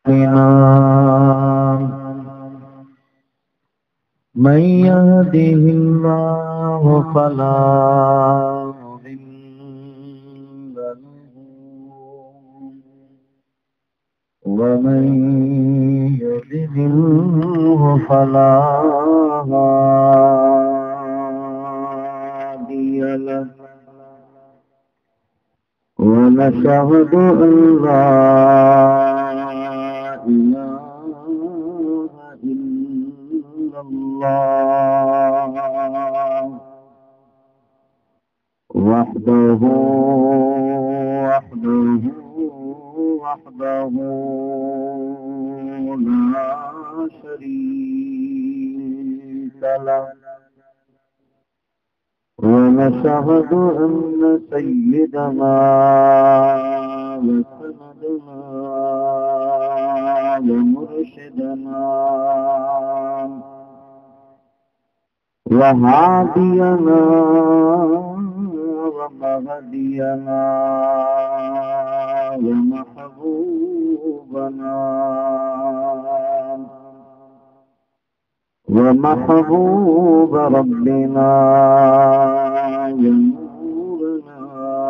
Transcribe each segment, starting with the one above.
من يهده الله فلا مضل له ومن يضلله فلا هادي له ونشهد أن لا إله إلا الله وحده لا شريك له ونشهد أن سيدنا وسندنا ومرشدنا وهادينا ومهدينا ومحبوب ربنا ونورنا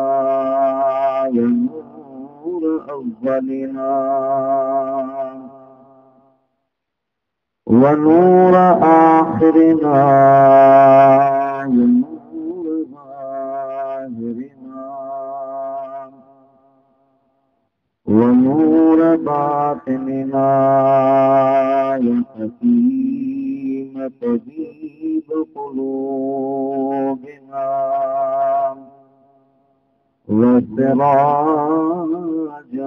ونور أولنا ونور آخرنا ونور ظاهرنا ونور باطننا وحكيم طبيب قلوبنا وسراجا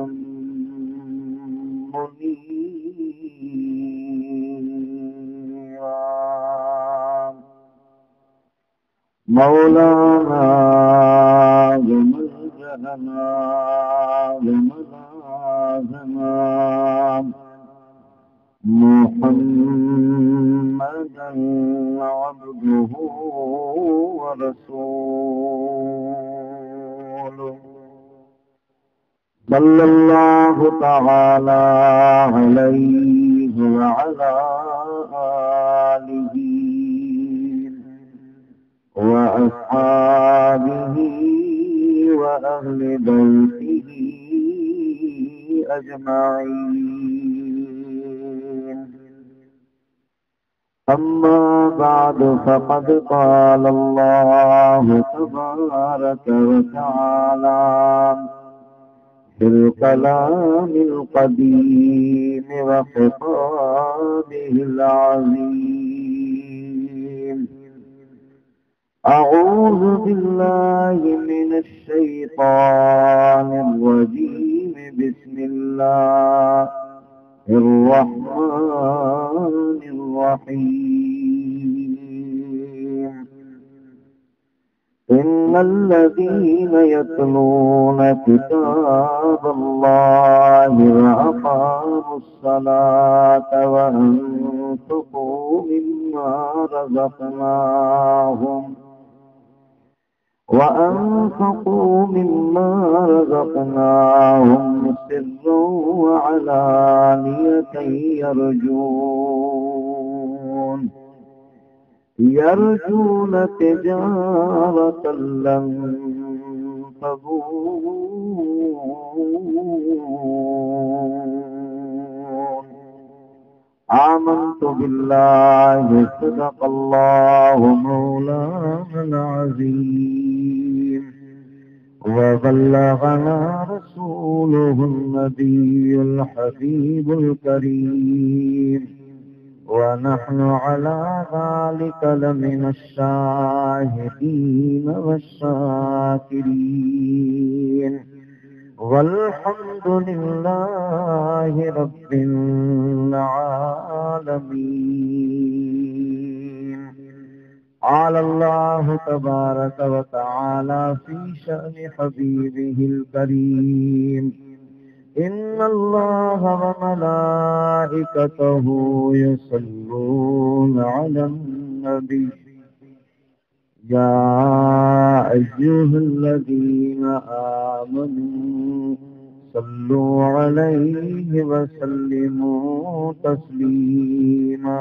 منيرا مولانا وملجأنا وملاذنا محمدا عبده ورسوله صلى الله تعالى عليه وعلى آله وأصحابه وأهل بيته أجمعين أما بعد فقد قال الله تبارك وتعالى في الكلام القديم وخطابه العظيم أعوذ بالله من الشيطان الرجيم بسم الله الرحمن الرحيم إن الذين يتلون كتاب الله وأقاموا الصلاة وأنفقوا مما رزقناهم سرا وعلانية يرجون تجارة لن تبور آمنت بالله صدق الله مولانا العظيم وبلغنا رسوله النبي الحبيب الكريم ونحن على ذلك لمن الشاهدين والشاكرين والحمد لله رب العالمين. قال الله تبارك وتعالى في شأن حبيبه الكريم إن الله وملائكته يصلون على النبي يا أيها الذين آمنوا सल्लु अलैहि वसल्लिमू तस्लीमा।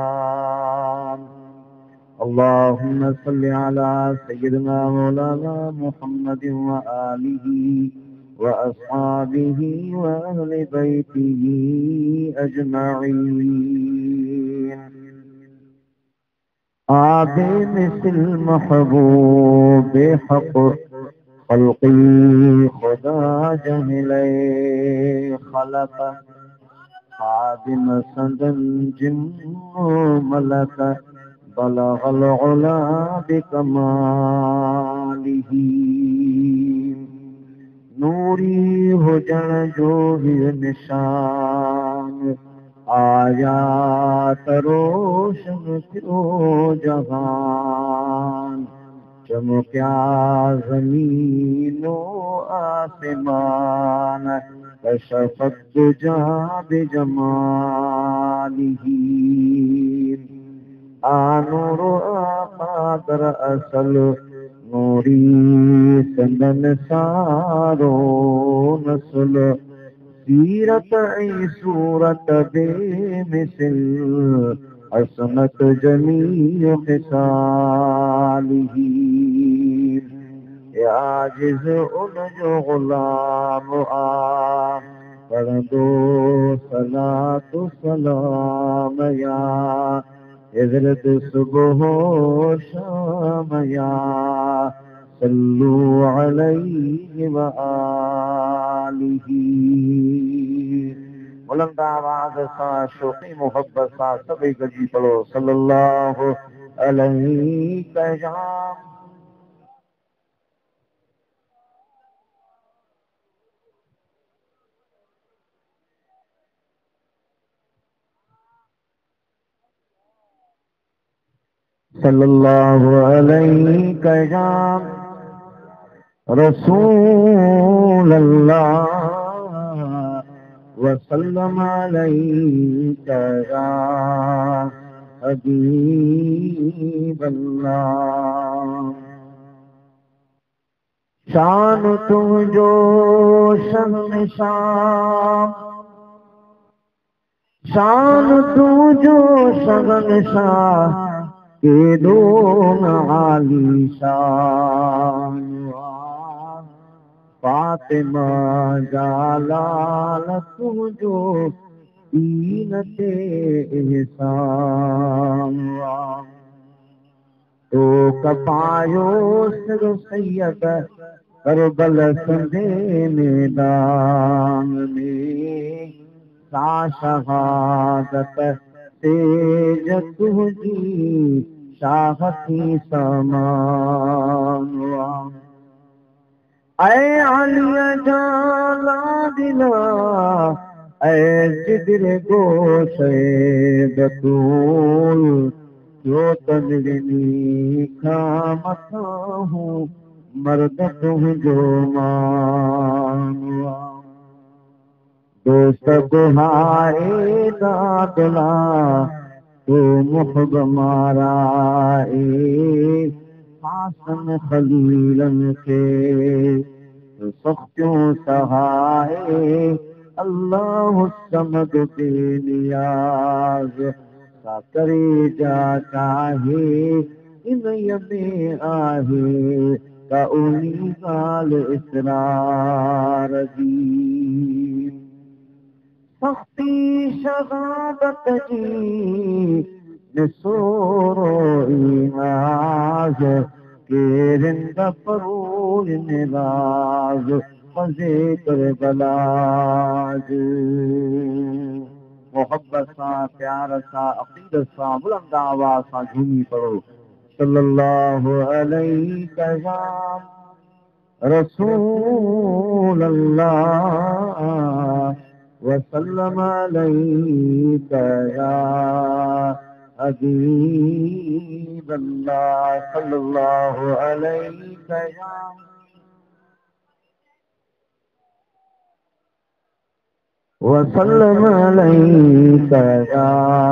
अल्लाहुम्मा सल्लि अला सय्यिदिना मौलाना मुहम्मदिन व आलिही व अस्हाबिही व अहले बैतिही अजमईन। आबे मिसल महबूब हक़ खल्क़ी खुदा जमिले खलक खादिम सदन जिन्नो मलक बलगल उला बिकमालिही। नूरी हुजण जो ही निशान आया तरोशन थियो जहान। चमक्या ज़मीनो आसमान कशफ़त दुजा बिजमालिही। आनूर आक़ादर असल नूरी संदन सारो नस्ल सीरत ऐं सूरत बेमिसल असमत जमीअ ख़िसालिही। आजिज़ उन जो ग़ुलाम आ पढ़ंदो सलातो सलाम या हज़रत सुबह शाम या सल्लु अलैहि व आलिही। बुलंद आवाज़ सां शौक़ी मोहब्बत सां सभई गॾिजी पढ़ो सल्लल्लाहु अलैहि वसल्लम। सल्लल्लाहु अलैहि वसल्लम रसूल अल्लाह वसल्लम अलैका या हबीब अल्लाह। शान तुझो शहंशाह शान तुझो शहंशाह के दो आली शान। फातिमा जालाल तुझो दीन ते एहसान। तो कपायो सिर सैयद करबल संदे मैदान में सा शहादत तेज तुझी शाहती समान। ऐ आलिया जाला दिला ऐ जिगर गोशे बतूल जो तजरिनी का मथा हूँ मर्द तुझो मानवा। दोस्त बुहाए दादला तो मुहब माराए हासन खलीलन के सख्तियों सहाए। अल्लाह समद बेनियाज सा करे जा चाहे इन में आहे का उनी गाल इसरार दी। सख्ती शहादत जी निसोरो इनाज के रिंद परूर निराज मजे कर बलाज। मोहब्बत सां प्यार सां अक़ीदत सां बुलंद आवाज़ सां झूमी पढ़ो सल्लल्लाहु अलैहि वसल्लम रसूल अल्लाह वसल्लम अलैका या हबीब अल्लाह सल्लल्लाहु अलैहि वसल्लम वसल्लम अलैका या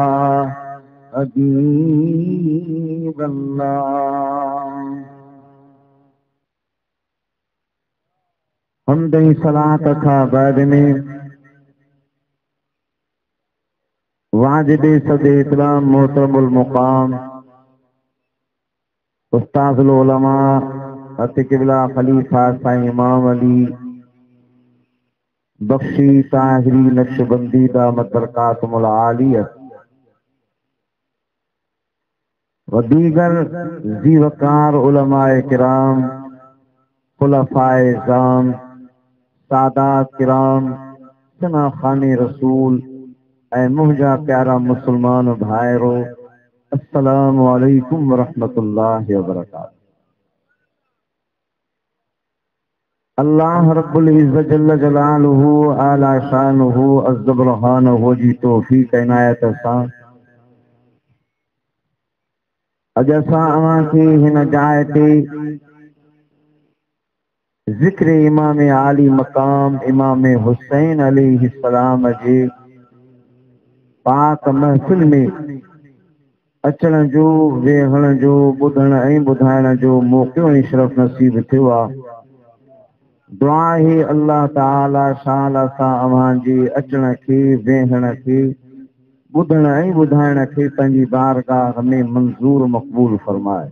हबीब अल्लाह। हमदई सलात खां बाद में वाजिब सदे इस्लाम मोहतरमुल मुकाम उस्ताजुल उलमा अति क़िबला खलीफा साईं इमाम अली बख्शी ताहिरी नक्शबंदी दामत बरकातुहुल आलियत व दीगर ज़ीवकार उलमाए किराम खुलफाए ज़ाम सादात किराम सना खाने रसूल ऐ मुंहिंजा प्यारा मुसलमान भाइरो अस्सलामु अलैकुम व रहमतुल्लाहि व बरकातुहू। अल्लाह रब्बुल इज़्ज़त जल्ल जलालुहु आला शानुहु अज़्ज़ बुरहानुहु जी तौफ़ीक़ इनायत सां अॼु असां अव्हां खे हिन जाइ ते ज़िक्र इमाम आली मक़ाम इमाम हुसैन अलैहिस्सलाम जे पाक महफ़िल में अचण जो वेहण जो ॿुधण ऐं ॿुधाइण जो मौक़ो ऐं शरफ़ नसीब थियो आहे। दुआ है अल्लाह ताला शाल सां अव्हां जे अचण खे वेहण खे ॿुधण ऐं ॿुधाइण खे पंहिंजी बारगाह में मंज़ूर मक़बूल फरमाए।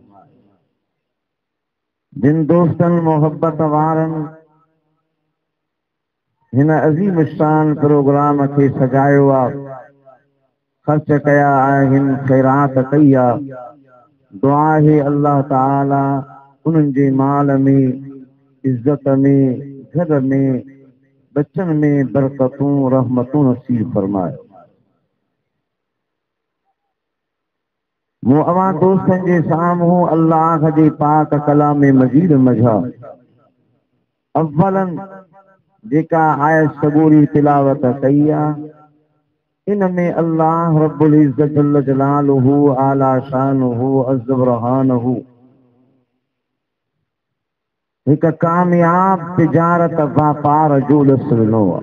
जिन दोस्तनि मोहब्बत वारनि हिन अज़ीम शान प्रोग्राम खे सजायो आहे, ख़र्च कया आहिनि, ख़ैरात कई आहे। दुआ है अल्लाह ताला उन्हनि जे माल में इज्जत में घर में बच्चन में बरकतूं रहमतूं नसीब फरमाए। वो अवां दोस्तन जे साम्हूं अल्लाह जे पाक कलाम मजीद मझा अव्वलन जेका आयत सबूरी तिलावत कई आहे, इनमें अल्लाह रब्बुल इज़्ज़त जल्ल जलालुहु आला शानुहु अज़्ज़ बुरहानुहु एक कामयाब तिजारत वापार जो ॾिनो आहे।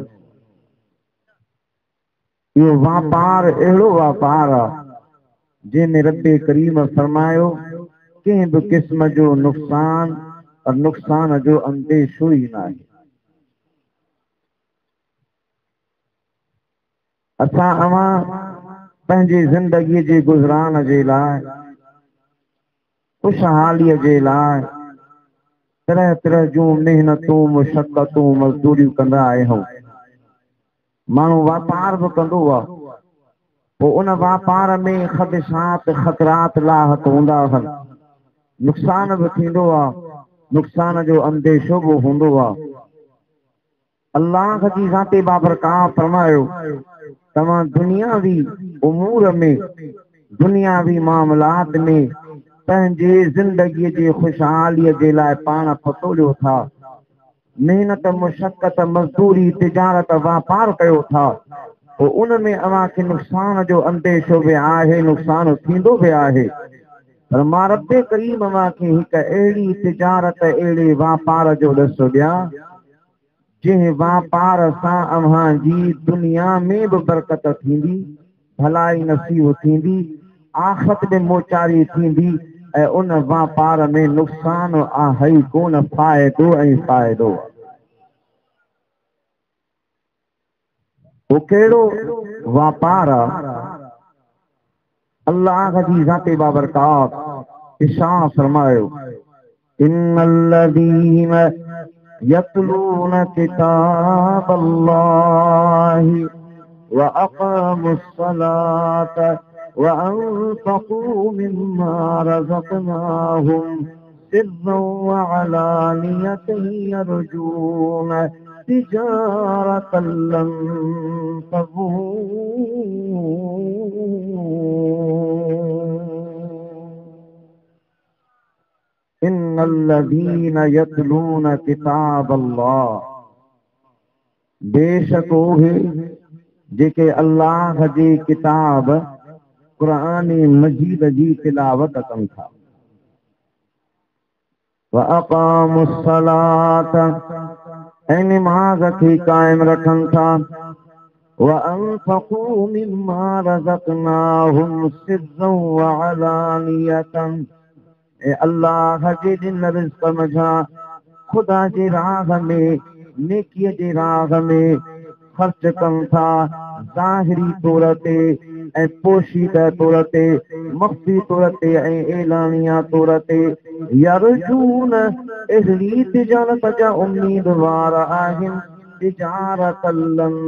इहो वापार अहिड़ो वापार आहे जंहिंमें रब्बे करीम फरमायो कंहिं बि क़िस्म जो नुक़सान और नुक़सान जो अंदेशो ई न आहे। असां अवां पंहिंजी ज़िंदगीअ जे गुज़रान जे लाइ खुशहालीअ जे लाइ तरह तरह जूं मेहनतूं मुशक़तूं मज़दूरियूं कंदा आहियूं। माण्हू वापार बि कंदो आहे, पोइ उन वापार में ख़दशात ख़तरात लाहत हूंदा आहिनि, नुक़सान बि थींदो आहे, नुक़सान जो अंदेशो बि हूंदो आहे। अल्लाह जी ज़ाते बाबरकात फरमायो तव्हां दुनियावी उमूर में दुनियावी मामलात में पंहिंजे ज़िंदगीअ जे खुशहालीअ जे लाइ पाण फतोलियो था, मेहनत मुशक़त मज़दूरी तिजारत वापार कयो था, पोइ उन में अव्हां खे नुक़सान जो अंदेशो बि आहे, नुक़सान थींदो बि आहे। पर मां रब्बे करीम अव्हां खे हिकु अहिड़ी तिजारत अहिड़े वापार जो ॾसो ॾियां जंहिं वापार सां अव्हां जी दुनिया में बि बरकत थींदी, भलाई नसीब थींदी, आख़िरत में मोचारी थींदी ऐं उन वापार में नुक़सान आहे ई कोन, फ़ाइदो ऐं फ़ाइदो। वो कहिड़ो वापार आहे? अल्लाह जी ज़ाते बाबरकात इरशाद फरमायो इन्नल्लज़ीन यतलून किताब अल्लाहि व अक़ामुस्सलात व अनफ़क़ू मिम्मा रज़क़नाहुम सिर्रन व अलानियतन यरजून तिजारतन लन तबूर। इन्नल्लज़ीन यतलून किताब अल्लाह, बेशक उहे जेके अल्लाह जी किताब क़ुरान मजीद जी तिलावत कनि था। व अक़ामुस्सलात, ऐं निमाज़ खे क़ाइम रखनि था। व अनफ़क़ू मिम्मा रज़क़नाहुम सिर्रन व अलानियतन, अल्लाह जे ॾिनल रिज़्क़ मझां ख़ुदा जे राह में नेकीअ जे राह में ख़र्च कनि था, ज़ाहिरी तौर ते ऐं पोशीदा तौर ते, मख़फ़ी तौर ते ऐं एलानिया तौर ते। यरजून अहिड़ी तिजारत जा उम्मीदवार आहिनि, तिजारत लन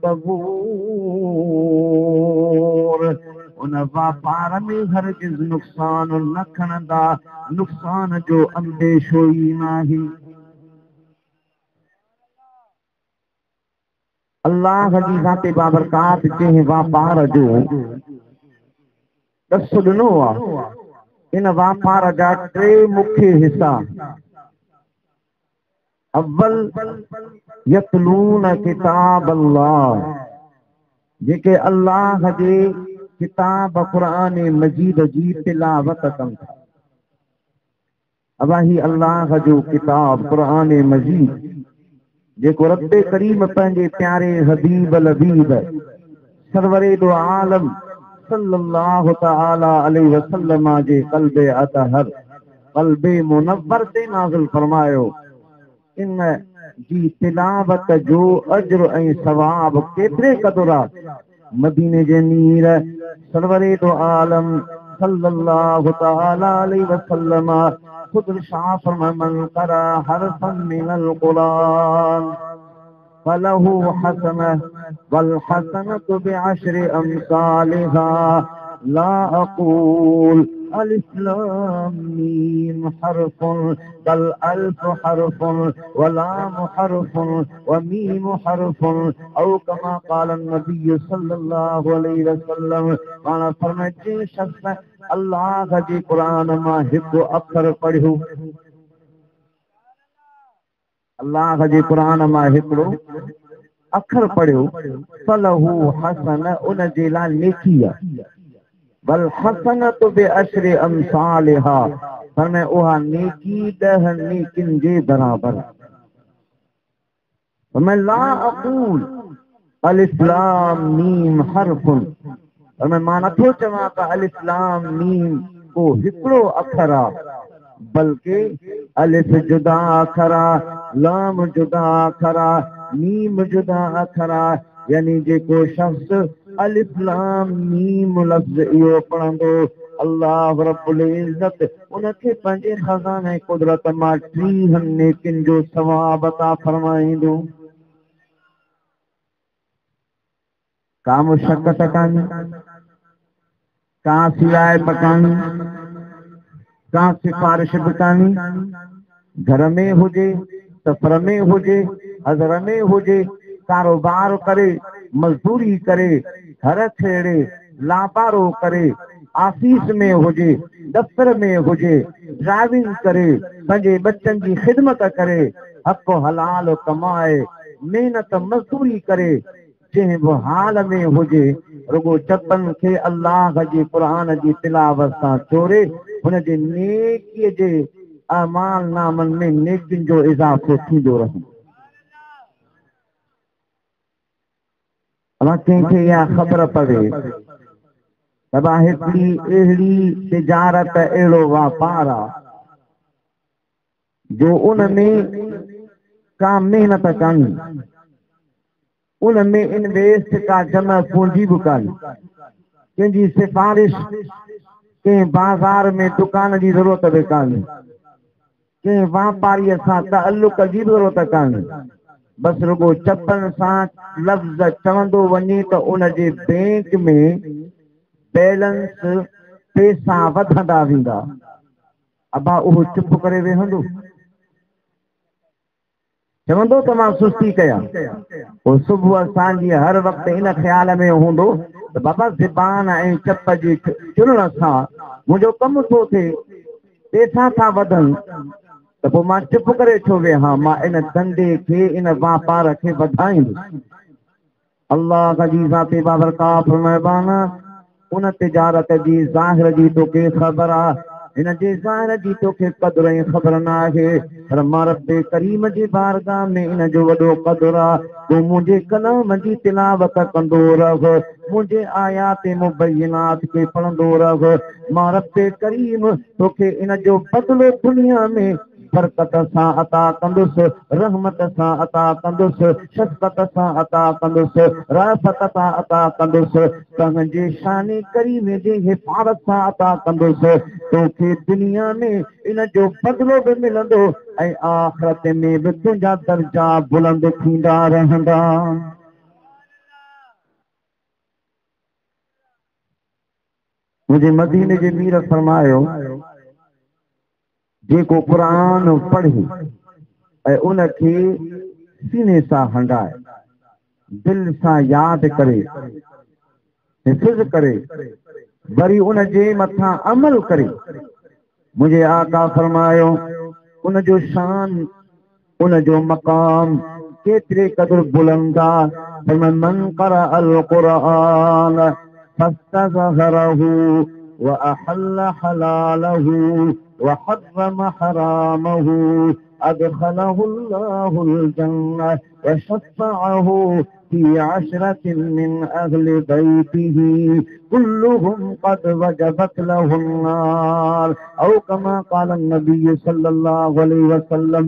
तबूर। उन वापार में हरगिज़ नुक़सान न खणंदा, नुक़सान जो अंदेशो ई नाहे। अल्लाह जी ज़ात बाबरकात जंहिं वापार जो दस ॾिनो आहे, इन वापार जा टे मुख्य हिस्सा। अव्वल यतलून किताब अल्लाह, जेके अल्लाह जे किताब क़ुरान मजीद जी तिलावत कनि था। अवाही अल्लाह जो किताब क़ुरान मजीद जेको रब्बे करीम पंहिंजे प्यारे हबीब लबीब सरवरे दो आलम सल्लल्लाहु तआला अलैहि वसल्लम जे क़ल्बे अतहर क़ल्बे मुनव्वर ते नाज़िल फरमायो। इन जी तिलावत जो अज्र ऐं सवाब केतिरे क़दुर आहे। मदीने जे मीर सरवरे दो आलम सल्लल्लाहु तआला अलैहि वसल्लम खुद इरशाद फरमाया, मन क़रा हरफन मिनल क़ुरान फलहु हसनह वल हसनतु बिअश्रि अमसालिहा ला अक़ूल अलिफ लाम मीम हर्फुन बल अल्फ हर्फुन व लाम हर्फुन व मीम हर्फुन औ कमा क़ाल नबी सल्लल्लाहु अलैहि वसल्लम। माना फरमाए जे शख़्स अल्लाह जे क़ुरान मां हिकु अखर पढ़ियो, अल्लाह जे क़ुरान मां हिकिड़ो अखर पढ़ियो, फलहु हसन, उन जे लाइ नेकी आहे। बल हसनतु बिअश्रि अमसालिहा, फरमाए उहा नेकी 10 नेकिन जे बराबर। फरमाए ला अक़ूल अलिफ लाम मीम हर्फुन, फरमाए मां नथो चवां त अलिफ लाम मीम को हिकिड़ो अखर आहे, बल्कि अलिफ जुदा अखर आहे, लाम जुदा अखर आहे, मीम जुदा अखर आहे। यानी जेको शख़्स अलिफ लाम मीम लफ़्ज़ इहो पढ़ंदो, अल्लाह रब्बुल इज़्ज़त उनखे पंहिंजे खज़ाने कुदरत मां 30 नेकिन जो सवाब अता फरमाईंदो। का मुशक्क़त कान्हे, का सिलाइप कान्हे, का सिफारिश बि कान्हे। घर में हुजे, सफ़र में हुजे, हज़र में हुजे, कारोबार करे, मज़दूरी करे, घर छेड़े, लापारो करे, ऑफिस में हुजे, दफ़्तर में हुजे, ड्राइविंग करे, पंहिंजे बच्चन जी ख़िदमत करे, हक़ हलाल कमाए, मेहनत मज़दूरी करे, जंहिं बि हाल में हुजे, रुगो चपन खे अल्लाह जी क़ुरान जी तिलावत सां चोरे, हुन जे नेकीअ जे अमाल नामन में नेकिन जो इज़ाफ़ो थींदो रहे। अलाह कंहिंखे इहा ख़बर पवे त हिकिड़ी अहिड़ी तिजारत, अहिड़ो वापार आहे जो उन में का मेहनत कान्हे, उन में इन्वेस्ट का जमा पूंजी बि कान्हे, कंहिंजी सिफारिश, कंहिं बाज़ार में दुकान जी ज़रूरत बि कान्हे, कंहिं वापारीअ सां ताल्लुक़ जी बि ज़रूरत कान्हे। बसि रुगो चपन सां लफ़्ज़ चवंदो वञे त उन जे बैंक में बैलेंस पैसा वधंदा वेंदा। अबा उहो चुप करे वेहंदो, चवंदो त मां सुस्ती कयां। पोइ सुबुह असांजी हर वक़्तु इन ख़्याल में हूंदो त बाबा ज़बान ऐं चप जी चुनण सां मुंहिंजो कमु थो थिए, पैसा था वधनि, त पोइ मां चुप करे छो वेहां, मां इन धंधे खे, इन वापार खे वधाईंदुसि। अल्लाह जी ज़ात बाबरकात फरमाए, उन तिजारत जी ज़ाहिर जी तोखे ख़बर आहे, हिन जे ज़ाहिर जी तोखे क़दुर ऐं ख़बर न आहे, पर मां रब्बे करीम जी बारगाह में इन जो वॾो क़दुर आहे। तूं मुंहिंजे कलाम जी तिलावत कंदो रह, मुंहिंजे आयात मुबय्यनात खे पढ़ंदो रह। मां रब्बे करीम तोखे इन जो बदलो दुनिया में बरकत सां अता कंदुसि, रहमत सां अता कंदुसि, शफ़क़त सां अता कंदुसि, राफ़त सां अता कंदुसि, तंहिंजे शान करीम जे हिफ़ाज़त सां अता कंदुसि। तोखे दुनिया में इन जो बदिलो बि मिलंदो ऐं आख़िरत में बि तुंहिंजा दर्जा बुलंद थींदा रहंदा। मुझे मदीने जे मीर फरमायो, जेको क़ुरान पढ़े ऐं उनखे सीने सां हंडाए, दिल सां यादि करे, हिफ़्ज़ करे, वरी उनजे मथां अमल करे, मुझे आका फरमायो उनजो शान, उनजो मकाम केतिरे क़दुरु बुलंद आहे। मन क़रा अल क़ुरान फस्तज़हरहु व अहल हलालहु व हर्रम हरामहु अदखलहु अल्लाहुल जन्नह व शफ़अहु फी अशरतिन मिन अहलि बैतिही कुल्लुहुम क़द वजबत लहुन नार औ कमा क़ाल नबी सल्लल्लाहु अलैहि वसल्लम।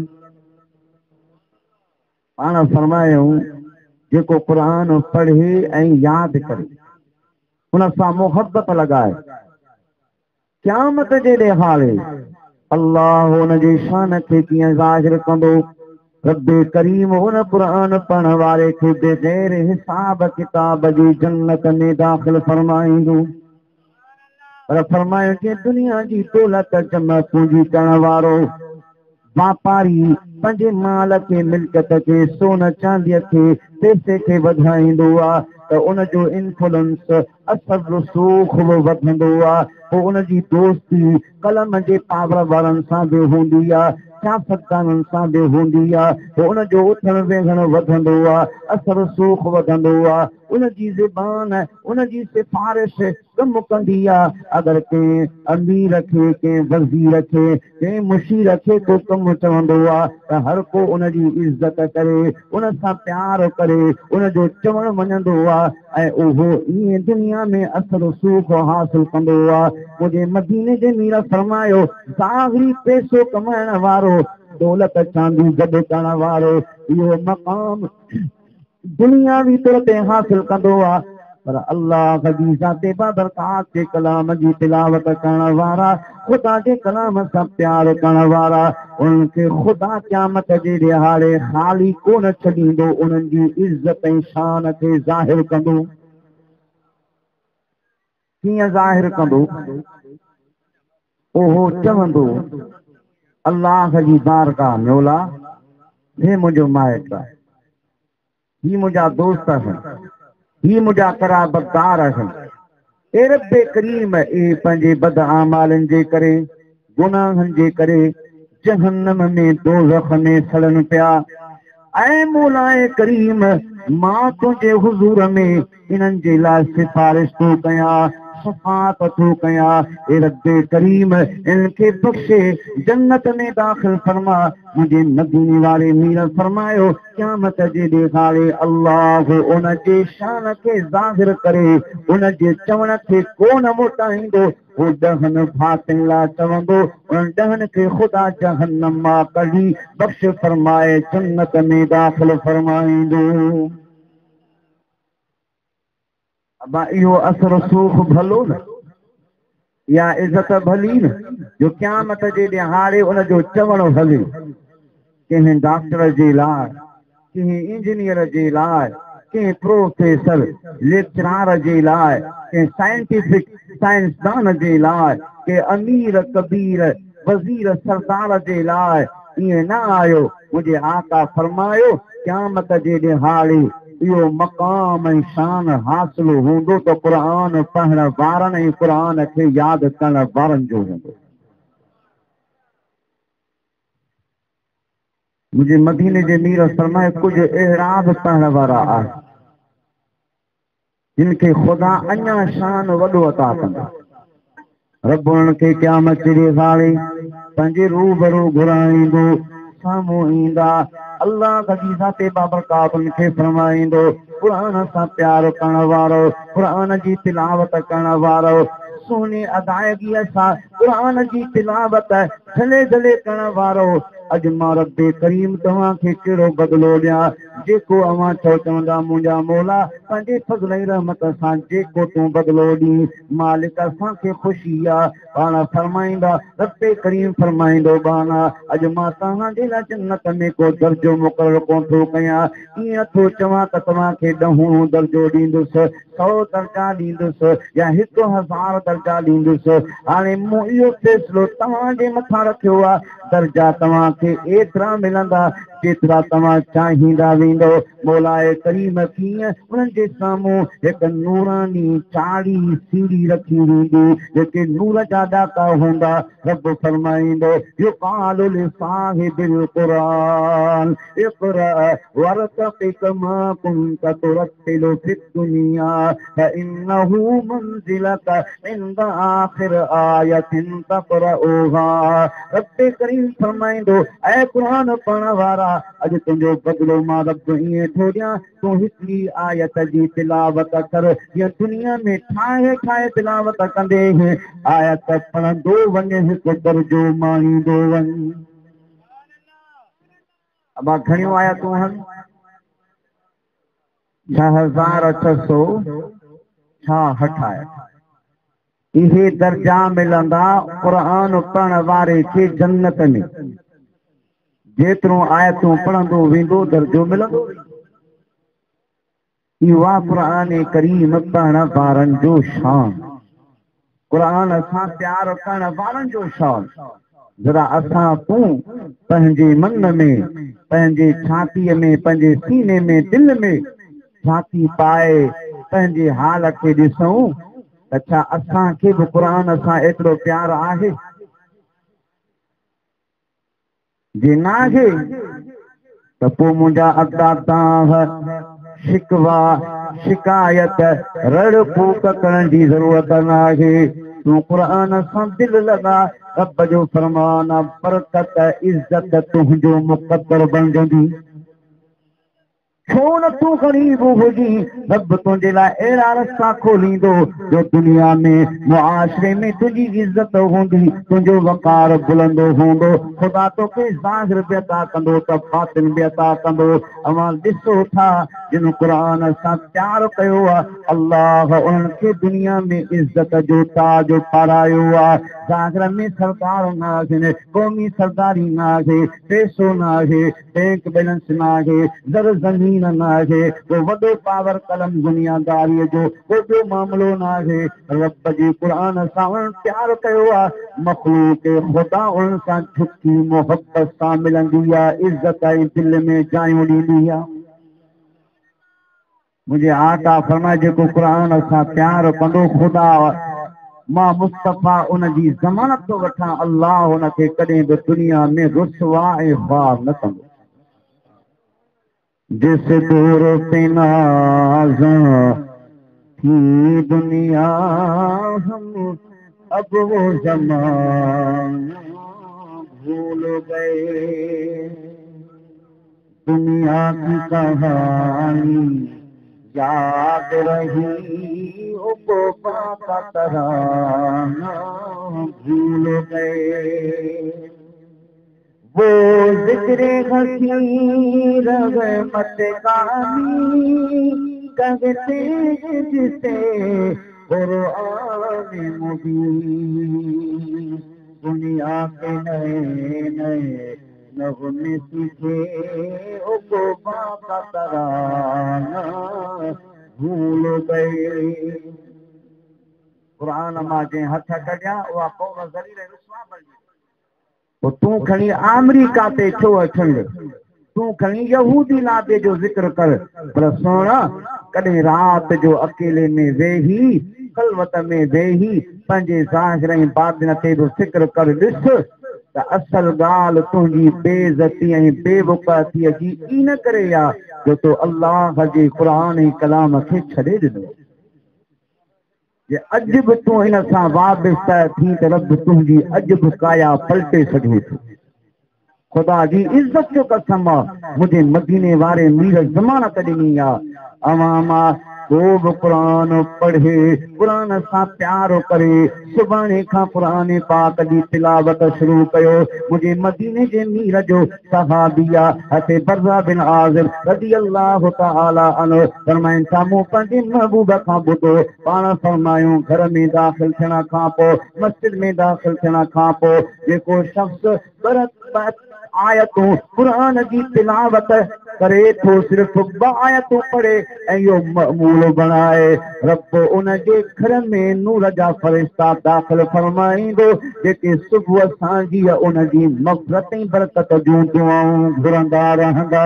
पाण फरमायूं, जेको क़ुरान पढ़े ऐं यादि करे, उन सां मोहबत लगाए, क़यामत जे ॾिहाड़े अल्लाह उन जी शान खे कीअं ज़ाहिर कंदो। रब्बे करीम उन क़ुरान पढ़ण वारे खे बग़ैर हिसाब किताब जी जन्नत में दाख़िल फरमाईंदो। पर फरमायो कि दुनिया जी दौलत जमा पूंजी करण वारो वापारी पंहिंजे माल खे, मिल्कियत खे, सोन चांदीअ खे, पैसे खे वधाईंदो आहे त उनजो इन्फ्लुएंस, असर रसूख बि वधंदो आहे। पोइ उनजी दोस्ती कलम जे पावर वारनि सां बि हूंदी आहे, सियासतदाननि सां बि हूंदी आहे। पोइ उनजो उथण वेहण वधंदो आहे, असर रसूख वधंदो आहे। उनजी ज़ुबान, उनजी सिफारिश कमु कंदी आहे। अगरि कंहिं अमीर खे, कंहिं वज़ीर खे, कंहिं मुशीर खे को कमु चवंदो आहे त हर को उनजी इज़त करे, उन सां प्यार करे, उनजो चवणु मञंदो आहे ऐं उहो ईअं दुनिया में असर रसूख हासिल कंदो आहे। मुंहिंजे मदीने जे मीर फरमायो, ज़ाहिरी पैसो कमाइण वारो, दौलत चांदी गॾु करण वारो, इहो मक़ाम दुनियावी तौर ते हासिल कंदो आहे। पर अल्लाह जी ज़ाते बाबरकात जे कलाम जी तिलावत करण वारा, ख़ुदा जे कलाम सां प्यार करण वारा, उनखे ख़ुदा क़यामत जे ॾिहाड़े ख़ाली कोन छॾींदो, उन्हनि जी इज़त ऐं शान खे ज़ाहिर कंदो। कीअं ज़ाहिर कंदो? उहो चवंदो, अल्लाह जी बारगाह मौला, हे मुंहिंजो माइट आहे, ही मुंहिंजा दोस्त आहिनि, ही मुंहिंजा क़राबतदार आहिनि। ए रब्बे करीम, ए पंहिंजे बद आमालनि जे करे, गुनाहनि जे करे जहन्नम में, दोज़ख में सड़नि पिया। ऐं मौलाए करीम, मां तुंहिंजे हुज़ूर में इन्हनि जे लाइ सिफारिश थो कयां, शफ़ाअत थो कयां। ए रब्बे करीम, इनखे बख़्शे, जन्नत में दाख़िल फरमा। मुंहिंजे मदीने वारे मीर फरमायो, क़यामत जे ॾिहाड़े अल्लाह उन जे शान खे ज़ाहिर करे, उन जे चवण खे कोन मोटाईंदो। वो 10 भातियुनि लाइ चवंदो, उन 10 खे ख़ुदा जहन्नम मां कढी बख़्श फरमाए जन्नत में दाख़िल फरमाईंदो। अबा इहो असर रसूख भलो न, या इज़त भली न, जो क़यामत जे ॾिहाड़े उनजो चवणु हले। कंहिं डॉक्टर जे लाइ, कंहिं इंजीनियर जे लाइ, कंहिं प्रोफेसर लेक्चरार जे लाइ, कंहिं साइंटिफिक साइंसदान जे लाइ, कंहिं अमीर कबीर वज़ीर सरदार जे लाइ ईअं न आयो। मुंहिंजे आका फरमायो, क़यामत जे ॾिहाड़े इहो मक़ाम ऐं शान हासिल हूंदो त क़ुरान पढ़ण वारनि ऐं क़ुरान खे यादि करण वारनि जो हूंदो। मुंहिंजे मदीने जे मीर फरमाए, कुझु अहिड़ा बि पढ़ण वारा आहिनि जिन खे ख़ुदा अञा शान वॾो अता कंदो। रब उन्हनि खे क़यामत जे ॾिहाड़े पंहिंजे रूबरू घुराईंदो, साम्हूं ईंदा। अल्लाह जी ज़ाते बाबरकात खे फरमाईंदो, क़ुरान सां प्यार करण वारो, क़ुरान जी तिलावत करण वारो, सुहिणी अदायगीअ सां क़ुरान जी तिलावत झले झले करण वारो, अजमा रब्बे करीम तव्हां खे कहिड़ो बदिलो ॾियां जेको अवां चओ चवंदा मुंहिंजा मौला पंहिंजे फज़ल ऐं रहमत सां जेको तूं बदिलो ॾी मालिक असांखे ख़ुशी आहे पाण फरमाईंदा रब्बे करीम फरमाईंदो बाना अॼु मां तव्हांजे लाइ जन्नत में को दर्जो मुक़ररु कोन थो कयां ईअं थो चवां त तव्हांखे 10 दर्जो ॾींदुसि 100 दर्जा ॾींदुसि या 1000 दर्जा ॾींदुसि हाणे मूं इहो फ़ैसिलो तव्हांजे मथां रखियो आहे दर्जा तव्हांखे एतिरा मिलंदा जेतिरा तव्हां चाहींदा वेंदो मौलाए करीम कीअं उन्हनि जे साम्हूं हिकु नूरानी चाढ़ी सीढ़ी रखी वेंदी जेके नूर जा ॾाका हूंदा रब फरमाईंदो युक़ालु लिसाहिबिल क़ुरान इक़रा वरतक़ि कमा कुंत तुरत्तिलु फ़िद दुनिया फ़इन्नहु मंज़िलक इंद आख़िर आयतिन तक़रऊहा रब्बे करीम फरमाईंदो ऐ क़ुरान पढ़ण वारा अॼु तुंहिंजो बदिलो मां रब ईअं थो ॾियां तूं हिकिड़ी आयत जी तिलावत कर या दुनिया में ठाहे ठाहे तिलावत कंदे आयत पढ़ंदो वञे हिकु दर्जो माणींदो वञ अबा घणियूं आयतूं आहिनि 6666 आयत इहे दर्जा मिलंदा क़ुरान पढ़ण वारे खे जन्नत में जेतिरो आयतूं पढ़ंदो वेंदो दर्जो मिलंदो इहो आहे क़ुरान करीम पढ़ण वारनि जो शान क़ुरान सां प्यार करण वारनि जो शान जरा असां तूं पंहिंजे मन में पंहिंजे छातीअ में पंहिंजे सीने में दिलि में छाती पाए पंहिंजे हाल खे ॾिसूं त छा असांखे बि क़ुरान सां एतिरो प्यार आहे जे नाहे त पोइ मुंहिंजा अदा तां शिकवा शिकायत रड़ फूक करण जी ज़रूरत नाहे तूं क़ुरान सां दिलि लॻा रब जो फरमान बरकत इज़त तुंहिंजो मुक़द्दर बणजंदी छो न तूं ग़रीब हुजी रब तुंहिंजे लाइ अहिड़ा रस्ता खोलींदो जो दुनिया में मुआशरे में तुंहिंजी इज़त हूंदी तुंहिंजो वक़ार बुलंदो हूंदो ख़ुदा तोखे ज़ाहिर बि अता कंदो त बातिन बि अता कंदो अवां ॾिसो था जिन क़ुरान सां प्यार कयो आहे अल्लाह उन्हनि खे दुनिया में इज़त जो ताज पारायो आहे ज़ाहिर में सरकार न आहे क़ौमी सरदारी न आहे पैसो न आहे बैंक बैलेंस न आहे ज़र ज़मीन न आहे को वॾो पावर कलम दुनियादारीअ जो को मामिलो न आहे रब जे क़ुरान सां प्यार कयो आहे मख़लूक ख़ुदा उन्हनि सां झुकी मोहबत सां मिलंदी आहे इज़त ऐं दिलि में जायूं ॾींदी आहे मुंहिंजे आका फरमाए जेको क़ुरान सां प्यार कंदो ख़ुदा मां मुस्तफ़ा उन जी ज़मानत थो वठां अल्लाह हुनखे कॾहिं बि दुनिया में रुसवा ऐं ख़्वार न कंदो जिस दूर पे नाज़ थी दुनिया हम अब वो ज़माना भूल गए दुनिया की कहानी याद रही उक़बा का तराना भूल गए वो ज़िक्र हसी रहमत कहानी कहते जिसे कुरान मुबीन दुनिया के नए नए नग़्मे सीखे उक़बा का तराना भूल गए क़ुरान मां जे हथ कढिया उहा क़ौम ज़लील रुसवा बणजी तो तू खणी अमेरिका ते छो अचंद तू खणी यहूदी लादे जो ज़िक्र कर पर सोना कॾहिं रात जो अकेले में वेही ख़लवत में वेही पंहिंजे ज़ाहिर ऐं बातिन ते बि फ़िक्र कर ॾिस त असल ॻाल्हि तुंहिंजी बेइज़ती ऐं बेवक़ातीअ जी इन करे आहे जो तो अल्लाह जे क़ुरान ऐं कलाम खे छॾे ॾिनो जे अॼु बि तूं हिन सां वाबिस्ता थी त रब तुंहिंजी अॼु बि काया पलटे सघे थो ख़ुदा जी इज़त जो कसम आहे मुंहिंजे मदीने वारे मीर ज़मानत ॾिनी आहे अवां मां को बि क़ुरान पढ़े, क़ुरान सां प्यारो करे, सुभाणे खां क़ुरान पाक जी तिलावत शुरू कयो। मुंहिंजे मदीने जे मीर जो सहाबिया हज़रत बर्रा बिन आज़िब रज़ियल्लाहु तआला अन्हु फरमाइनि था, मूं पंहिंजे महबूब खां ॿुधो पाण फरमायूं घर में दाख़िल थियण खां पोइ, मस्जिद में दाख़िल थियण खां पोइ जेको शख़्स आयतूं क़ुरान जी तिलावत करे थो, सिर्फ़ 2 आयतूं पढ़े ऐं इहो मअमूल बणाए, रब उनजे घर में नूर जा फ़रिश्ता दाख़िल फरमाईंदो, जेके सुबुह सांझी उनजी मग़फ़िरत ऐं बरकत जूं दुआऊं घुरंदा रहंदा।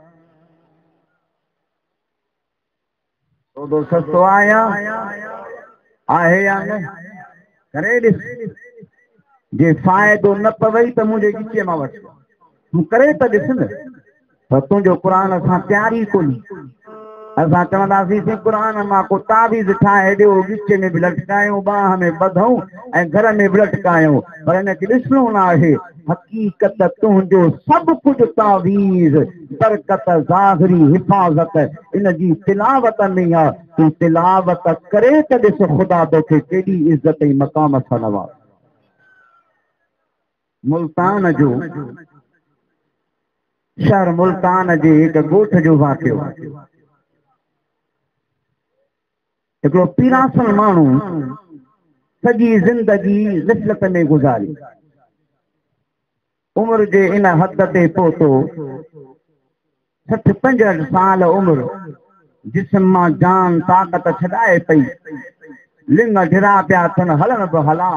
तो सस्तो आया आहे या न? करे ॾिस, जे फ़ाइदो न पवई त मुंहिंजे गिचे मां वठ, तूं करे त ॾिस न, पर तुंहिंजो क़ुरान सां प्यारी कोन्हे। असां चवंदासीं क़ुरान मां को तावीज़ ठाहे ॾियो, गिचे में बि लटकायूं, बाह में ॿधूं ऐं घर में बि लटकायूं, पर हिनखे ॾिसणो न आहे हक़ीक़त तुंहिंजो सभु कुझु तावीज़ बरकत ज़ाहिरी हिफ़ाज़त इन जी तिलावत में आहे। तूं तिलावत करे त ॾिस ख़ुदा तोखे केॾी इज़त ऐं मक़ाम सां नवाज़। मुल्तान जो शहर मुल्तान जे हिकु ॻोठ जो वाक़ियो। हिकिड़ो पीरासन माण्हू सॼी ज़िंदगी ग़िफ़लत में गुज़ारी, उमिरि जे इन हद ते पहुतो, 60-65 साल उमिरि, जिस्म मां जान ताक़त छॾाए पई, लिंग ढिरा पिया थियनि, हलण बि हला।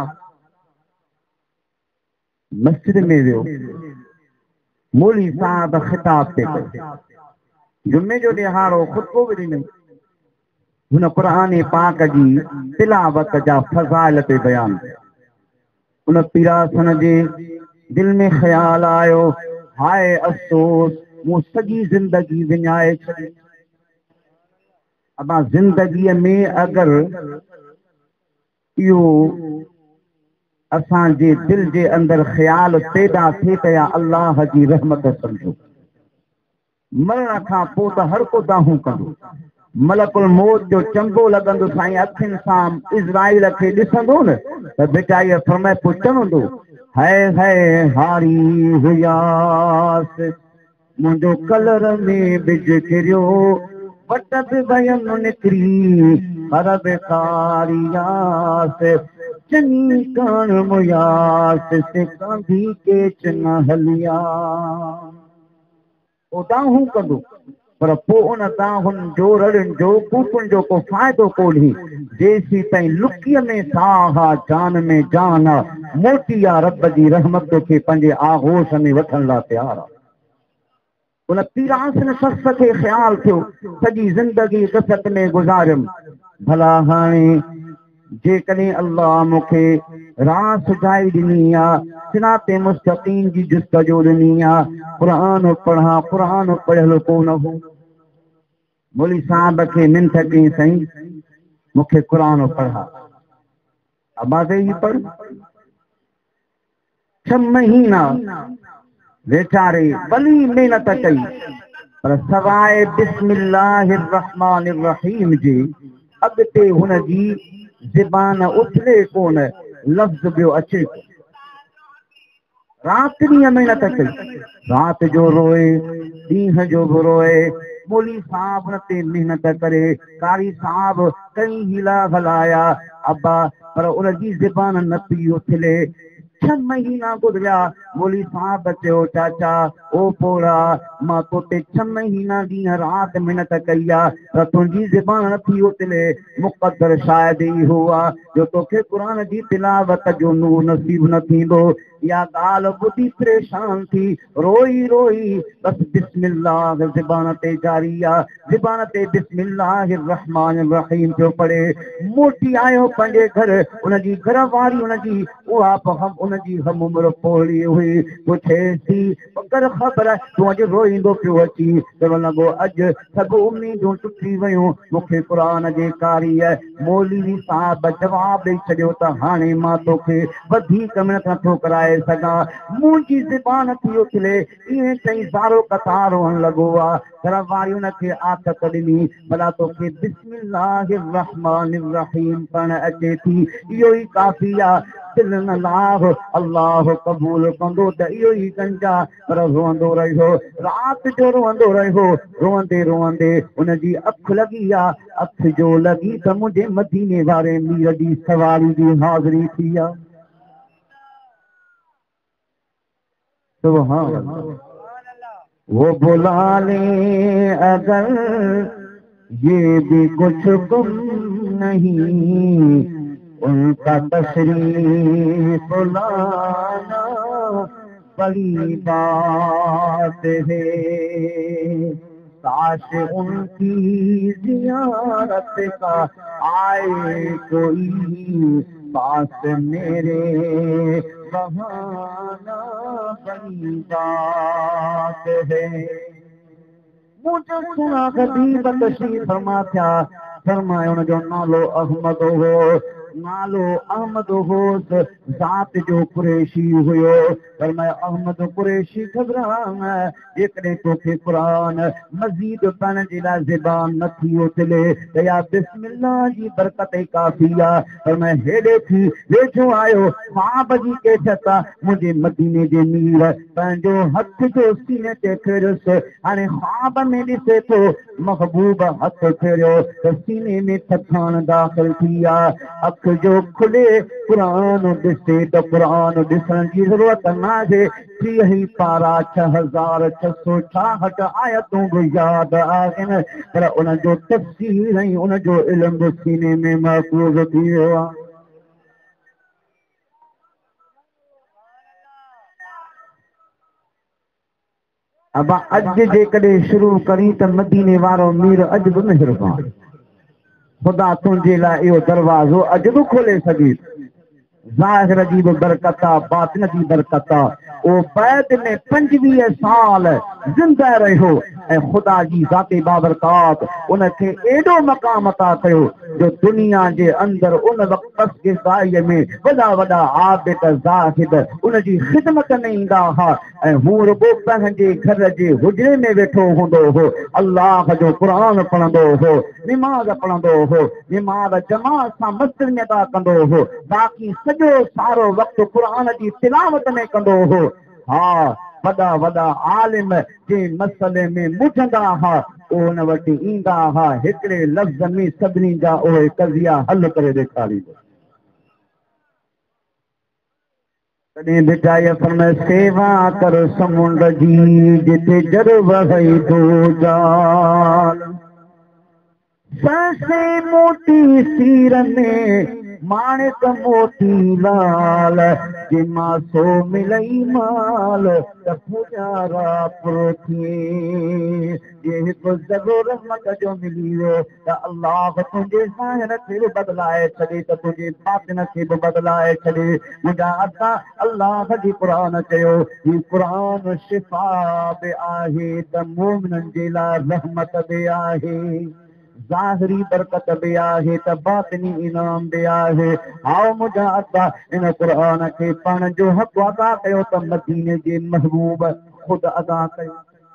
मस्जिद में वियो, मौली साहब ख़िताब ते जुमे जो ॾिहाड़ो ख़ुतबो बि ॾिनई, हुन क़ुरान पाक जी तिलावत जा फ़ज़ाइल ते बयान कया। उन पीरासन जे दिल में ख़्याल आयो, हाय अफ़सोस, मूं सॼी ज़िंदगी विञाए छॾी। अबा ज़िंदगीअ में अगरि इहो असांजे दिल जे अंदरि ख़्याल पैदा थिए त या अल्लाह जी रहमत सम्झो। मरण खां पोइ त हर को दाहूं कंदो, मलकुल मौत जो चंबो लॻंदो साईं अखियुनि सां इज़राइल खे ॾिसंदो न त बेचारीअ फरमाए पोइ चवंदो, हाय हाय हारी हुयास, मुंहिंजो कलर में बिज किरियो, वट बि वयमि निकिरी, पर बेकारियास, चङी कान मुयास, से कांधी के चङ हलिया। ओ दाहूं कंदो, पर पोइ उन दाहुनि जो रड़ियुनि जो कूफुनि जो को फ़ाइदो कोन्हे, जेसीं ताईं लुकीअ में साह आहे, जान में जान आहे, मोटी आहे रब जी रहमत खे पंहिंजे आगोश में वठण लाइ तयार आहे। उन पीरासन शख़्स खे ख़्याल थियो, सॼी ज़िंदगी ग़फ़लत में गुज़ारियमि, भला हाणे जेकॾहिं अल्लाह मूंखे राह सुझाई ॾिनी आहे, सिराते मुस्तक़ीम जी जुस्तजो ॾिनी आहे, क़ुरान पढ़ां, क़ुरान पढ़ियल कोन हो। मौली साहब खे मिंथ कई, साईं मूंखे क़ुरान पढ़ा। आबाद ही पढ़। 6 महीना वेचारे भली महिनत कई, पर सवाइ बिस्मिल्लाहिर रहमानिर रहीम जे अॻिते हुनजी ज़बान उथले कोन, लफ़्ज़ ॿियो अचे। राति ॾींहं महिनत कई, राति जो रोए, ॾींहं जो बि रोए। मौली साहब हुन ते महिनत करे, कारी साहब कई हीला हलाया, अब्बा पर उनजी ज़बान न पई उथले। 6 महीना गुज़रिया, मौली साहब चयो, चाचा ओ पोड़ा, मां तोते 6 महीना ॾींहं राति महिनत कई आहे, पर तुंहिंजी ज़बान नथी उथले। मुक़दर शायदि इहो आहे जो तोखे क़ुरान जी तिलावत जो नूर नसीब न थींदो। या ॻाल्हि ॿुधी परेशान थी, रोई रोई बसि बिस्मिल्लाह ज़बान ते जारी आहे, ज़बान ते बिस्मिल्लाहिर रहमानिर रहीम पियो पढ़े। मोटी आयो पंहिंजे घर, उनजी घर वारी उनजी उहा हम उनजी हम उम्र पोड़ी हुई पुछे थी कर ख़बर तूं अॼु रोईंदो पियो अची त लॻो अॼु सभु उम्मीदूं टुटी वियूं मूंखे क़ुर जे क़ारीअ मौलवी साहब जवाब ॾेई छॾियो त हाणे मां तोखे वधीक मिनत नथो कराए सघां मुंहिंजी ज़बान थी उछले इएं चई ज़ारो कतार रोअण लॻो आहे घर वारी हुनखे आदत ॾिनी भला तोखे बिस्मिल्लाहिर रहमानिर रहीम पढ़ण अचे थी इहो ई काफ़ी आहे दिल न लाभ अल्लाह क़बूल कंदो त इहो ई गंजा पर रोअंदो रहियो राति जो रोअंदो रहियो रोअंदे रोअंदे उनजी अखि लॻी आहे अखि जो लॻी त मुंहिंजे मदीने वारे मीर जी सवारी जी हाज़िरी थी आहे सुभान अल्लाह वो बुला ले अगर ये भी कुछ गुम नहीं उनका तशरीफ लाना बड़ी बात है काश उनकी जियारत का आए कोई पास मेरे बहाना बड़ी बात है मुझे सुना ख़तीब तशरीफ़ फरमा थिया फरमायो उनजो नालो अहमद हो नालो अहमद होस ज़ात जो कुरैशी हुयो फरमायो अहमद कुरैशी घबराना जेकॾहिं तोखे क़ुर मज़ीद पढ़ण जे लाइ ज़बान नथी उथले त या बिस्मिल्लाह जी बरकत ई काफ़ी आहे फरमायो हेॾे थी वेठो आयो ख्वाब जी कैफ़ियत मुंहिंजे मदीने जे मीर पंहिंजो हथ जो सीने ते फेरियुसि हाणे ख्वाब में ॾिसे थो महबूब हथ फेरियो त सीने में थकान दाख़िल थी आहे अख जो खुले क़ुर ॾिसे त क़ुर ॾिसण जी ज़रूरत न आहे 30 पारा 6666 आयतूं बि यादि आहिनि पर उनजो तफ़सीर ऐं उनजो इल्मु सीने में महफ़ूज़ थी वियो आहे अब अॼु जेकॾहिं शुरू करी त मदीने वारो मीर अॼु बि महिरबान ख़ुदा तुंहिंजे लाइ इहो दरवाज़ो अॼु बि खोले सघे ज़ाहिर जी बि बरकत आहे बातिन जी बरकत आहे उहो बैदि में 25 साल ज़िंदा रहियो ऐं ख़ुदा जी ज़ाते बाबरकात उनखे एॾो मक़ाम अता कयो जो दुनिया जे अंदरि उन वक़्त ॻाईअ में वॾा वॾा आबिद ज़ाहिद उनजी ख़िदमत में ईंदा हुआ ऐं हू रुॻो पंहिंजे घर जे हुजरे में वेठो हूंदो हो अल्लाह जो क़ुर पढ़ंदो हो निमाज़ पढ़ंदो हो निमाज़ जमात सां मस्जिद में अदा कंदो हो बाक़ी सॼो सारो वक़्तु क़ुर जी तिलावत में कंदो हो हा वॾा वॾा आलिम जे मसइले में मुझंदा हुआ उन वटि ईंदा हुआ हिकिड़े लफ़्ज़ में सभिनी जा उहे कज़िया हल करे ॾेखारींदो तॾहिं बिचाई फरमाए सेवा कर समुंड जी जिते जर वही तो जान ससे मोती सीर में माणिक मोती लाल जे मासो मिलई माल त पुजारा पुरो थिए जे हिकु ज़गो रहमत जो मिली वियो त अल्लाह तुंहिंजे ज़ाहिर खे बि बदिलाए छॾे त तुंहिंजे बातिन खे बि बदिलाए छॾे मुंहिंजा अता अल्लाह जी क़ुर चयो ही क़ुर शिफ़ा बि आहे त मोमिननि जे लाइ रहमत बि आहे ज़ाहिरी बरकत बि आहे त बातिनी इनाम बि आहे आओ मुंहिंजा अता इन क़ुर खे पढ़ण जो हक़ अदा कयो त मदीने जे महबूब ख़ुदि अदा कयो